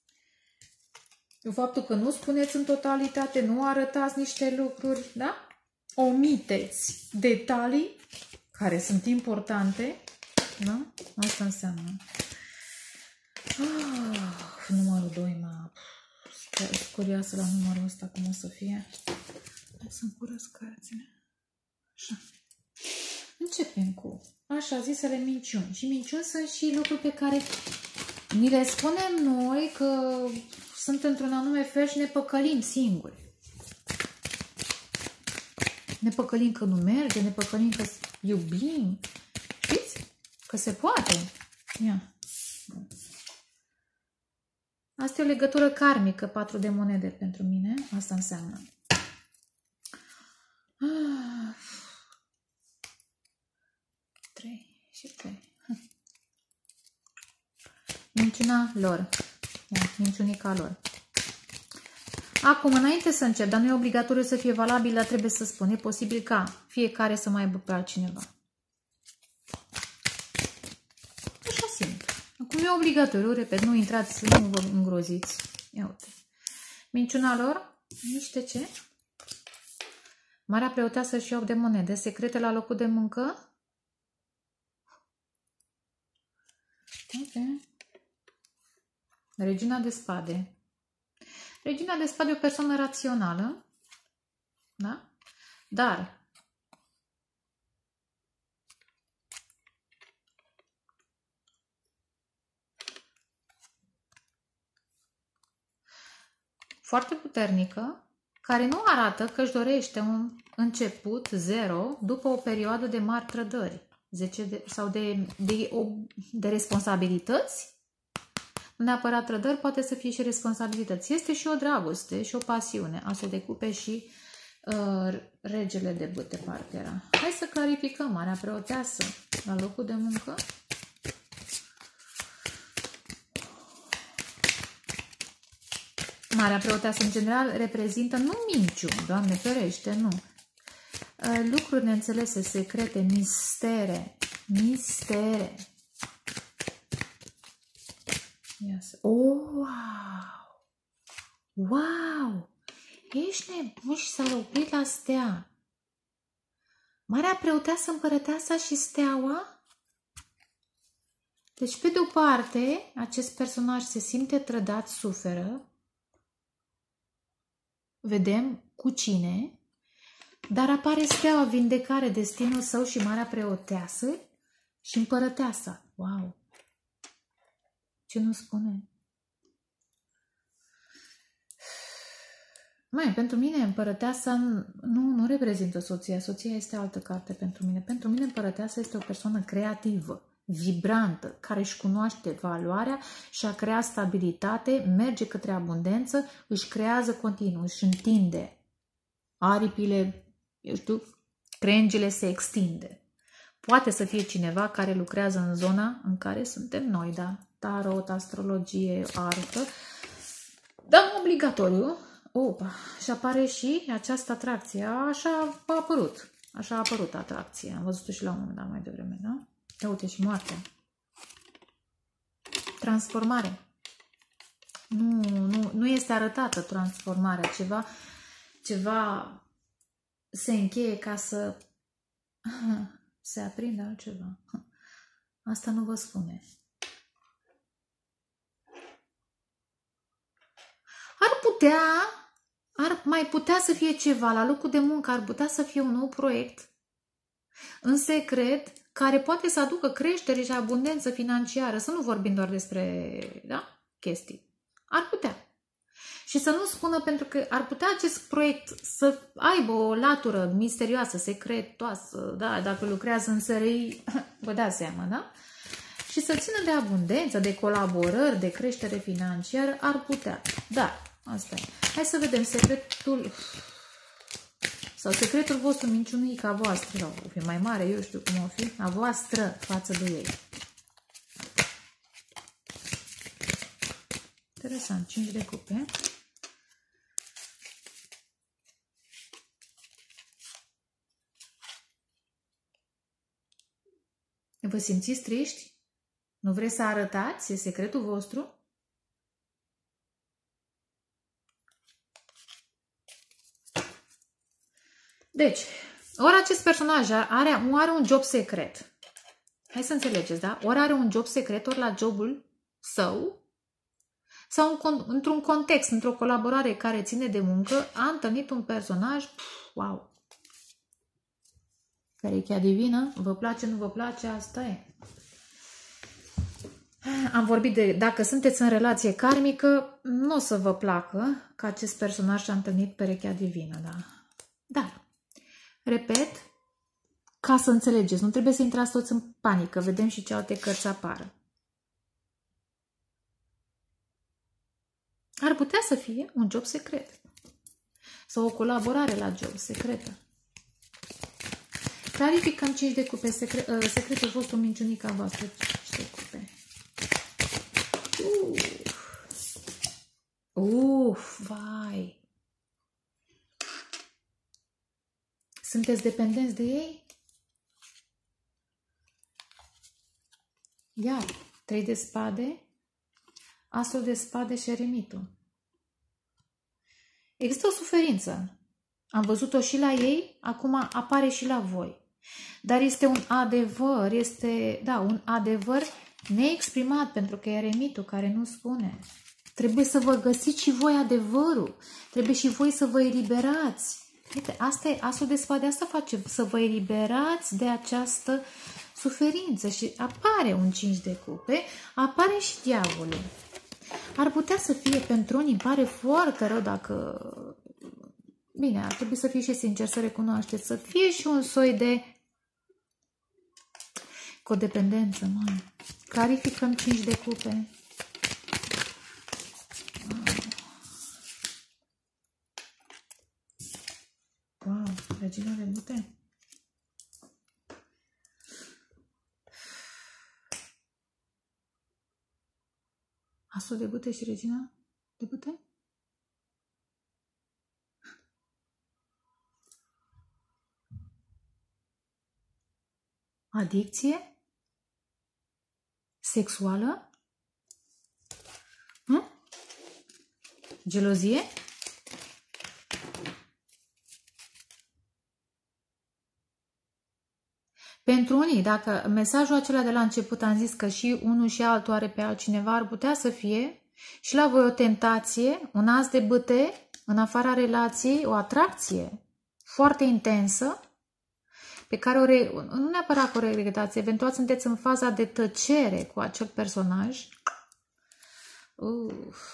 S1: faptul că nu spuneți în totalitate, nu arătați niște lucruri, da? Omiteți detalii care sunt importante, da? Asta înseamnă. Ah, numărul doi, m-a curioasă la numărul ăsta, cum o să fie. Hai să-mi curăț cărțile. Așa. Începem cu așa zisele minciuni. Și minciuni sunt și lucruri pe care ni le spunem noi că sunt într-un anume fel și ne păcălim singuri. Ne păcălim că nu merge, ne păcălim că iubim. Știți? Că se poate. Ia. Asta e o legătură karmică, patru de monede pentru mine. Asta înseamnă. Ah. trei și trei. Minciuna lor. Ia, minciunica lor. Acum, înainte să încep, dar nu e obligatoriu să fie valabil, dar trebuie să spun. E posibil ca fiecare să mai aibă pe altcineva. Așa simt. Acum e obligatoriu, repet, nu intrați, nu vă îngroziți. Ia uite. Minciuna lor, niște ce? Marea preoteasă și opt de monede. Secrete la locul de muncă. Ok. Regina de spade. Regina de spade e o persoană rațională. Da? Dar foarte puternică, care nu arată că își dorește un început zero după o perioadă de mari trădări zece de, sau de, de, de responsabilități. Nu neapărat trădări, poate să fie și responsabilități. Este și o dragoste și o pasiune. Asul de cupe și uh, regele de bâte, parcă era. Hai să clarificăm. Marea preoteasă la locul de muncă. Marea preoteasă, în general, reprezintă nu minciuni, Doamne ferește, nu. Lucruri neînțelese, secrete, mistere. Mistere. Yes. Oh, wow! Wow! Ești nebun și s-a oprit la stea. Marea preoteasă, împărăteasa și steaua? Deci, pe de-o parte, acest personaj se simte trădat, suferă. Vedem cu cine, dar apare steaua, vindecare, destinul său și marea preoteasă și împărăteasa. Wow! Ce nu spune? Mai, pentru mine împărăteasa nu, nu reprezintă soția. Soția este altă carte pentru mine. Pentru mine împărăteasa este o persoană creativă, vibrantă, care își cunoaște valoarea și a creat stabilitate, merge către abundență, își creează continuu, își întinde. Aripile, eu știu, crengile se extinde. Poate să fie cineva care lucrează în zona în care suntem noi, da? Tarot, astrologie, artă, dar nu obligatoriu. Opa, și apare și această atracție. Așa a apărut. Așa a apărut atracția. Am văzut-o și la un moment dat mai devreme, da? Ia uite și moartea. Transformare. Nu, nu, nu este arătată transformarea. Ceva, ceva se încheie ca să se aprinde altceva. Asta nu vă spune. Ar putea, ar mai putea să fie ceva la locul de muncă, ar putea să fie un nou proiect în secret care poate să aducă creștere și abundență financiară, să nu vorbim doar despre, da, chestii. Ar putea. Și să nu spună, pentru că ar putea acest proiect să aibă o latură misterioasă, secretoasă, da, dacă lucrează în S R I, vă dați seama, da? Și să țină de abundență, de colaborări, de creștere financiară, ar putea. Dar, asta e. Hai să vedem secretul, sau secretul vostru minciunic a voastră, sau o fi mai mare, eu știu cum o fi, a voastră față de ei. Interesant, cinci de cupe. Vă simțiți triști? Nu vreți să arătați? E secretul vostru? Deci, ori acest personaj are, are un job secret. Hai să înțelegeți, da? Ori are un job secret, ori la jobul său, sau într-un context, într-o colaborare care ține de muncă, a întâlnit un personaj, pf, wow! Perechea divină, vă place, nu vă place, asta e. Am vorbit de, dacă sunteți în relație karmică, nu o să vă placă că acest personaj a întâlnit perechea divină, da? Dar, repet, ca să înțelegeți, nu trebuie să intrați toți în panică, vedem și ce alte cărți apară. Ar putea să fie un job secret sau o colaborare la job secretă. Clarificăm cinci de cupe, secre, uh, secretul vostru minciunic a voastră, cinci de cupe. Uf, Uf vai! Sunteți dependenți de ei? Iar, trei de spade, asul de spade și eremitul. Există o suferință. Am văzut-o și la ei, acum apare și la voi. Dar este un adevăr, este, da, un adevăr neexprimat, pentru că e eremitul care nu spune. Trebuie să vă găsiți și voi adevărul. Trebuie și voi să vă eliberați. Uite, asta e, asul de spade, asta face, să vă eliberați de această suferință. Și apare un cinci de cupe, apare și diavolul. Ar putea să fie, pentru unii, îmi pare foarte rău dacă... Bine, ar trebui să fie și sincer, să recunoașteți, să fie și un soi de codependență, măi. Clarificăm cinci de cupe. Wow, regina de bute. Asul de bute și regina de bute? Adicție? Sexuală? Hm? Gelozie? Pentru unii, dacă mesajul acela de la început am zis că și unul și altul are pe altcineva, ar putea să fie și la voi o tentație, un as de bâte, în afara relației, o atracție foarte intensă, pe care o re... nu neapărat că o regretați, eventual sunteți în faza de tăcere cu acel personaj. Uf.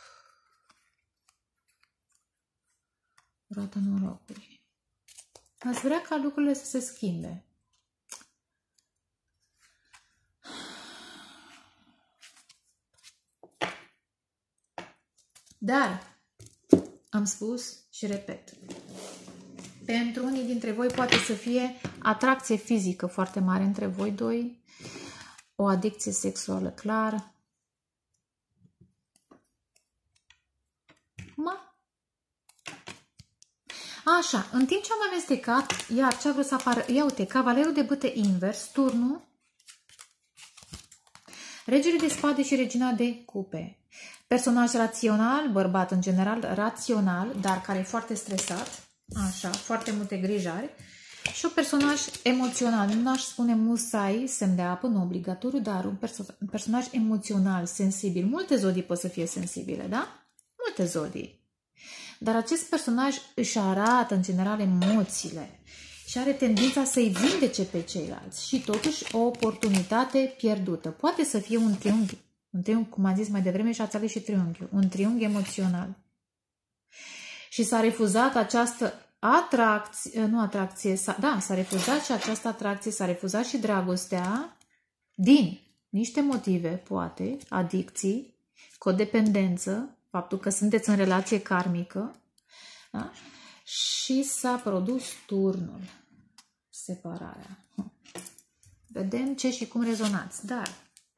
S1: Roata norocului. Ați vrea ca lucrurile să se schimbe. Dar, am spus și repet, pentru unii dintre voi poate să fie atracție fizică foarte mare între voi doi, o adicție sexuală clară. Mă? Așa, în timp ce am amestecat, iar ce a vrut să apară, ia uite, cavalerul de bâte invers, turnul, regele de spade și regina de cupe. Personaj rațional, bărbat în general rațional, dar care e foarte stresat. Așa, foarte multe griji are. Și un personaj emoțional, nu aș spune musai, semn de apă, nu obligatoriu, dar un, perso un personaj emoțional, sensibil. Multe zodii pot să fie sensibile, da? Multe zodii. Dar acest personaj își arată în general emoțiile și are tendința să-i vindece pe ceilalți și totuși o oportunitate pierdută. Poate să fie un triunghi, un triunghi, cum am zis mai devreme și ați ales și triunghiul, un triunghi emoțional. Și s-a refuzat această atracție, nu atracție, da, s-a refuzat și această atracție, s-a refuzat și dragostea din niște motive, poate, adicții, codependență, faptul că sunteți în relație karmică, da? Și s-a produs turnul, separarea. Vedem ce și cum rezonați, dar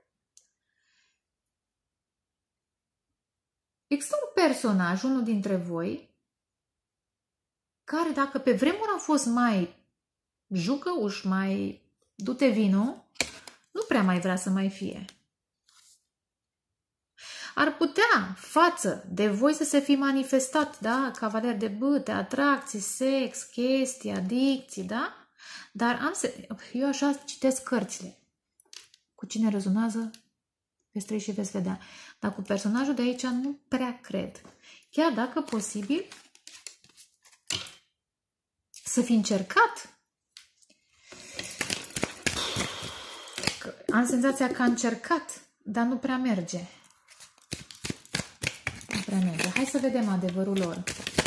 S1: există un personaj, unul dintre voi, care dacă pe vremuri a fost mai jucăuș, mai du-te vino, nu prea mai vrea să mai fie. Ar putea față de voi să se fi manifestat, da, cavaler de bâte, atracții, sex, chestii, adicții, da? Dar am să, eu așa citesc cărțile. Cu cine rezonează, veți trăi și veți vedea. Dar cu personajul de aici nu prea cred. Chiar dacă posibil să fi încercat. Am senzația că a încercat, dar nu prea merge. Nu prea merge. Hai să vedem adevărul lor.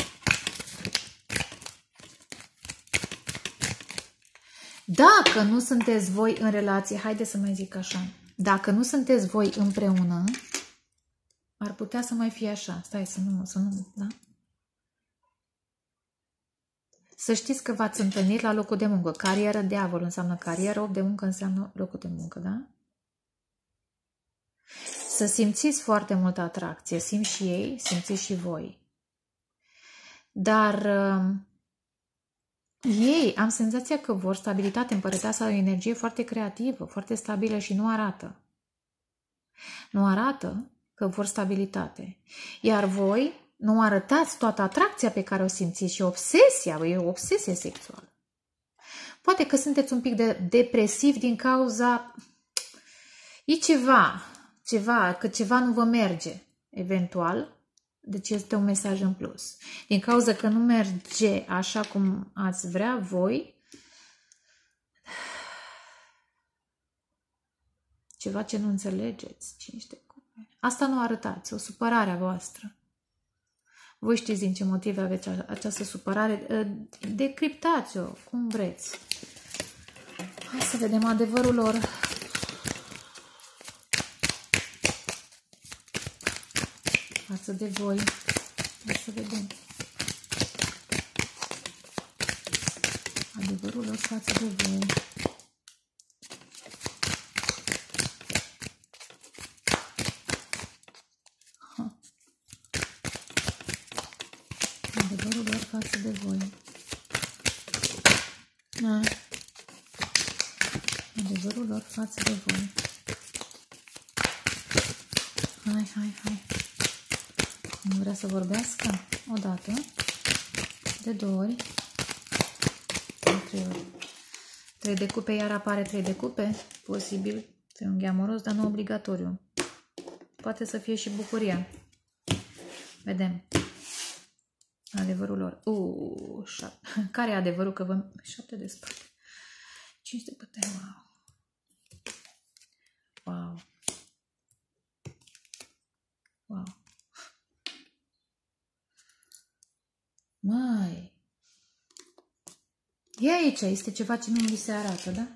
S1: Dacă nu sunteți voi în relație, haide să mai zic așa, dacă nu sunteți voi împreună, ar putea să mai fie așa. Stai să nu, să nu, da? Să știți că v-ați întâlnit la locul de muncă. Carieră, diavol înseamnă carieră, loc de muncă înseamnă locul de muncă, da? Să simțiți foarte multă atracție. Simt și ei, simțiți și voi. Dar uh, ei, am senzația că vor stabilitate, împărăteasa o energie foarte creativă, foarte stabilă și nu arată. Nu arată că vor stabilitate. Iar voi nu arătați toată atracția pe care o simțiți și obsesia, e o obsesie sexuală. Poate că sunteți un pic de depresiv din cauza, e ceva, ceva, că ceva nu vă merge, eventual, deci este un mesaj în plus. Din cauza că nu merge așa cum ați vrea voi, ceva ce nu înțelegeți, cinci de cupe. Asta nu arătați, o supărare a voastră. Voi știți din ce motive aveți această supărare. Decriptați-o, cum vreți. Hai să vedem adevărul lor. Față de voi. Hai să vedem. Adevărul lor față de voi. Adevărul lor față de voi. Da. Adevărul lor față de voi. Hai, hai, hai. Nu vrea să vorbească? O dată. De două ori. De trei ori. Trei de cupe, iar apare trei de cupe. Posibil. Triunghi amoros, dar nu obligatoriu. Poate să fie și bucuria. Vedem. Adevărul lor. Uuu, șapte. Care e adevărul? Că vă... Șapte de spate. Cinci de putere. Wow. Wow. Wow. Mai. E aici. Este ceva ce nu vi se arată, da?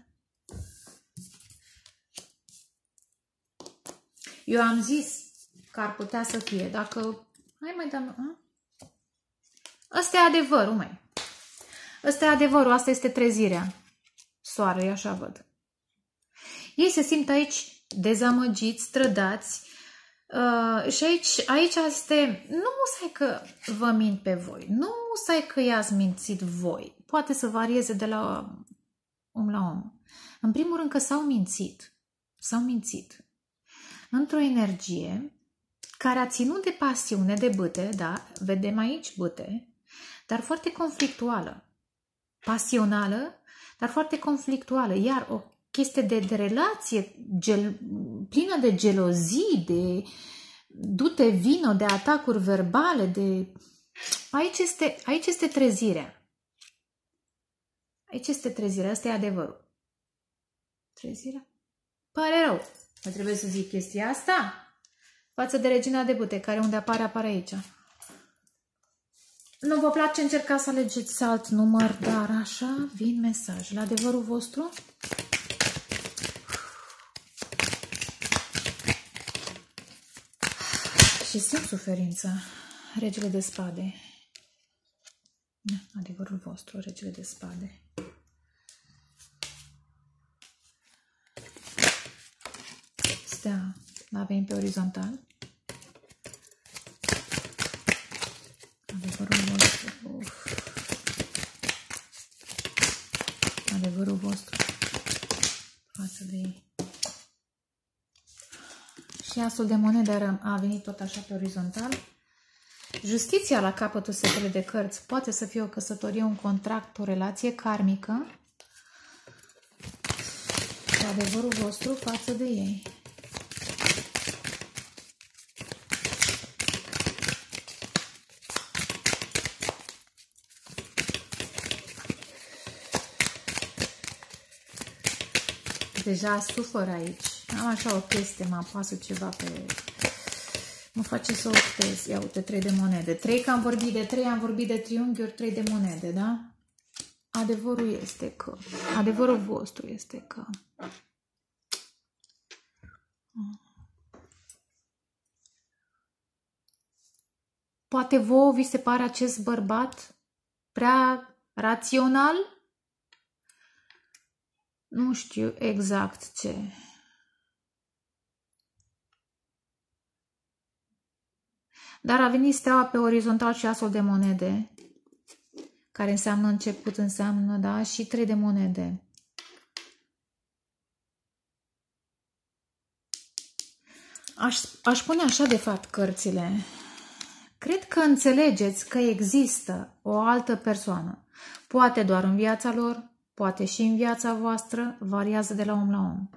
S1: Eu am zis că ar putea să fie. Dacă... Hai mai dăm... A? Asta e adevărul, măi. Asta e adevărul, asta este trezirea. Soarele, așa văd. Ei se simt aici dezamăgiți, strădați. Uh, și aici, aici este... Nu musai că vă mint pe voi. Nu musai că i-ați mințit voi. Poate să varieze de la om la om. În primul rând că s-au mințit. S-au mințit. Într-o energie care a ținut de pasiune, de bâte, da? Vedem aici bâte. dar foarte conflictuală. Pasională, dar foarte conflictuală. Iar o chestie de, de relație gel, plină de gelozii, de du-te vino, de atacuri verbale, de... Aici este, aici este trezirea. Aici este trezirea, asta e adevărul. Trezirea? Pare rău. Mă trebuie să zic chestia asta față de Regina de Bute, care unde apare, apare aici. Nu vă place, încercați să alegeți alt număr, dar așa vin mesajele. Adevărul vostru? Și simt suferința. Regele de spade. Adevărul vostru, Regele de spade. Stea, avem pe orizontal. Adevărul vostru. Uf. Adevărul vostru față de ei. Și asul de monede a venit tot așa pe orizontal. Justiția la capătul setului de cărți poate să fie o căsătorie, un contract, o relație karmică. Și adevărul vostru față de ei. Deja sufăr aici. Am așa o chestie, mă apasă ceva pe... Mă face să optez. Ia uite, trei de monede. Trei, că am vorbit de trei, am vorbit de triunghiuri, trei de monede, da? Adevărul este că... Adevărul vostru este că... Poate vouă vi se pare acest bărbat prea rațional? Nu știu exact ce. Dar a venit steaua pe orizontal și asul de monede, care înseamnă început, înseamnă, da, și trei de monede. Aș, aș pune așa, de fapt, cărțile. Cred că înțelegeți că există o altă persoană. Poate doar în viața lor, poate și în viața voastră, variază de la om la om.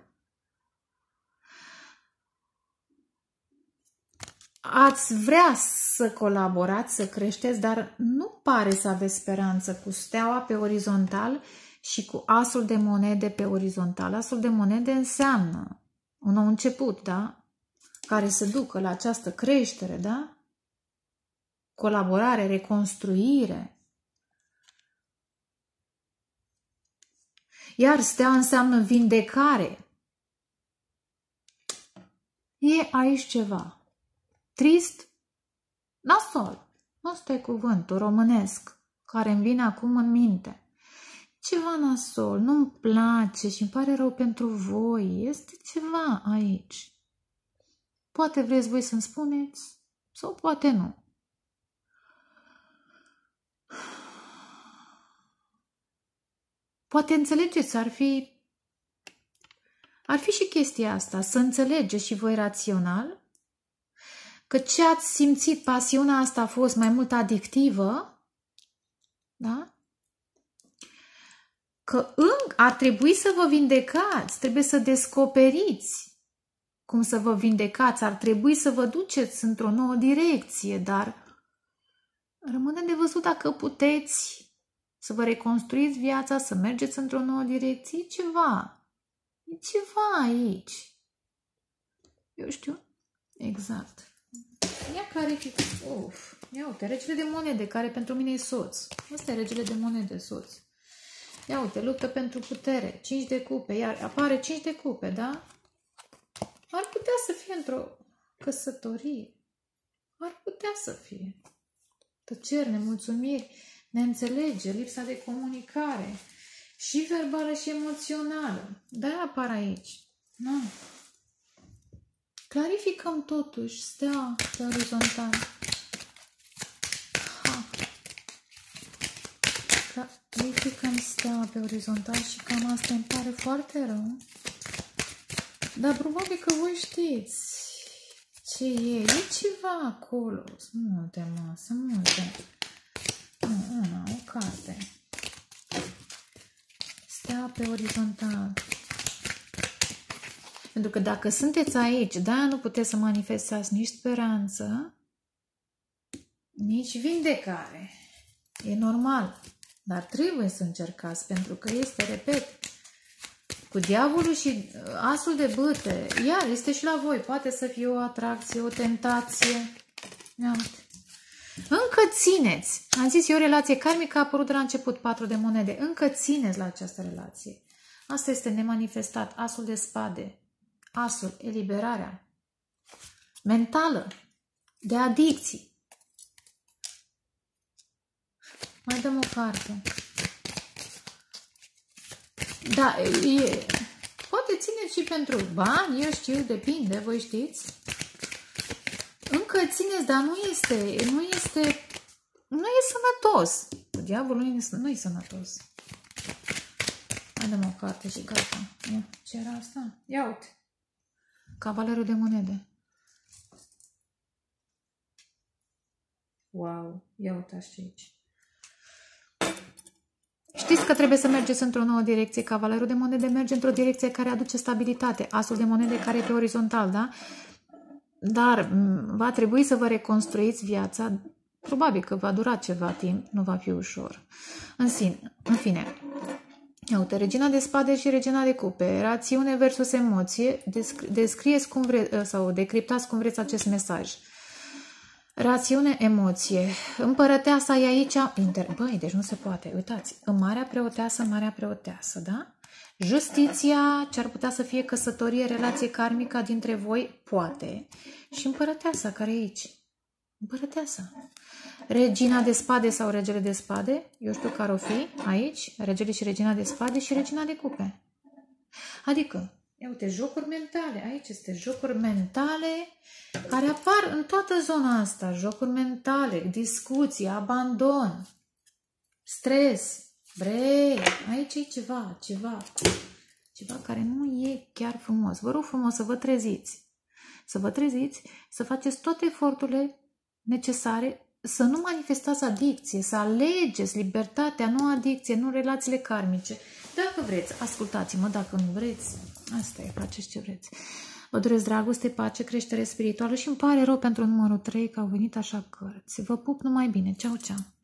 S1: Ați vrea să colaborați, să creșteți, dar nu pare să aveți speranță cu steaua pe orizontal și cu asul de monede pe orizontal. Asul de monede înseamnă un nou început, da? Care să ducă la această creștere, da? Colaborare, reconstruire. Iar stea înseamnă vindecare. E aici ceva. Trist? Nasol. Asta e cuvântul românesc care îmi vine acum în minte. Ceva nasol, nu-mi place și îmi pare rău pentru voi. Este ceva aici. Poate vreți voi să-mi spuneți sau poate nu. Poate înțelegeți, ar fi, ar fi și chestia asta, să înțelegeți și voi rațional că ce ați simțit, pasiunea asta a fost mai mult adictivă, da? Că ar trebui să vă vindecați, trebuie să descoperiți cum să vă vindecați, ar trebui să vă duceți într-o nouă direcție, dar rămâne de văzut dacă puteți să vă reconstruiți viața, să mergeți într-o nouă direcție, ceva. E ceva aici. Eu știu. Exact. Ia care... Uf. Ia uite, regele de monede, care pentru mine e soț. Ăsta e regele de monede, soț. Ia uite, luptă pentru putere. cinci de cupe. Iar apare cinci de cupe, da? Ar putea să fie într-o căsătorie. Ar putea să fie. Tăceri, nemulțumiri, neînțelegeri, lipsa de comunicare. Și verbală și emoțională. De-aia apar aici. Nu. Clarificăm totuși. Stea pe orizontal. Ha. Clarificăm stea pe orizontal și cam asta îmi pare foarte rău. Dar probabil că voi știți ce e. E ceva acolo. Sunt multe, mă. Sunt multe. Nu, una, o carte. Stea pe orizontal. Pentru că dacă sunteți aici, de-aia nu puteți să manifestați nici speranță, nici vindecare. E normal. Dar trebuie să încercați, pentru că este, repet, cu diavolul și asul de bâte. Iar este și la voi. Poate să fie o atracție, o tentație. Iată. Încă țineți. Am zis, e o relație karmică, a apărut de la început patru de monede. Încă țineți la această relație. Asta este nemanifestat. Asul de spade. Asul, eliberarea mentală, de adicții. Mai dăm o carte. Da, e, poate țineți și pentru bani, eu știu, depinde, voi știți. Încă țineți, dar nu este, nu este, nu e sănătos. Diavolul nu e, nu e sănătos. Mai dăm o carte și gata. Ia, ce era asta? Ia uite. Cavalerul de monede. Wow, ia uitați și aici. Știți că trebuie să mergeți într-o nouă direcție. Cavalerul de monede merge într-o direcție care aduce stabilitate. Asul de monede care e pe orizontal, da? Dar va trebui să vă reconstruiți viața. Probabil că va dura ceva timp, nu va fi ușor. În, sine, în fine, uite, regina de spade și regina de cupe, rațiune versus emoție, descrieți cum vreți, sau decriptați cum vreți acest mesaj. Rațiune, emoție. Împărăteasa e aici. Inter... Băi, deci nu se poate. Uitați, în Marea Preoteasă, Marea Preoteasă, da? Justiția, ce ar putea să fie căsătorie, relație karmică dintre voi, poate. Și împărăteasa, care e aici. Împărăteasa. Regina de spade sau regele de spade, eu știu care o fi, aici, regele și regina de spade și regina de cupe. Adică, ia uite, jocuri mentale, aici este jocuri mentale care apar în toată zona asta, jocuri mentale, discuții, abandon, stres, vrei, aici e ceva, ceva, ceva care nu e chiar frumos. Vă rog frumos să vă treziți, să vă treziți, să faceți toate eforturile necesare, să nu manifestați adicție, să alegeți libertatea, nu adicție, nu relațiile karmice. Dacă vreți, ascultați-mă, dacă nu vreți, asta e, faceți ce vreți. Vă doresc dragoste, pace, creștere spirituală și îmi pare rău pentru numărul trei că au venit așa cărți. Vă pup numai bine. Ceau, ceau!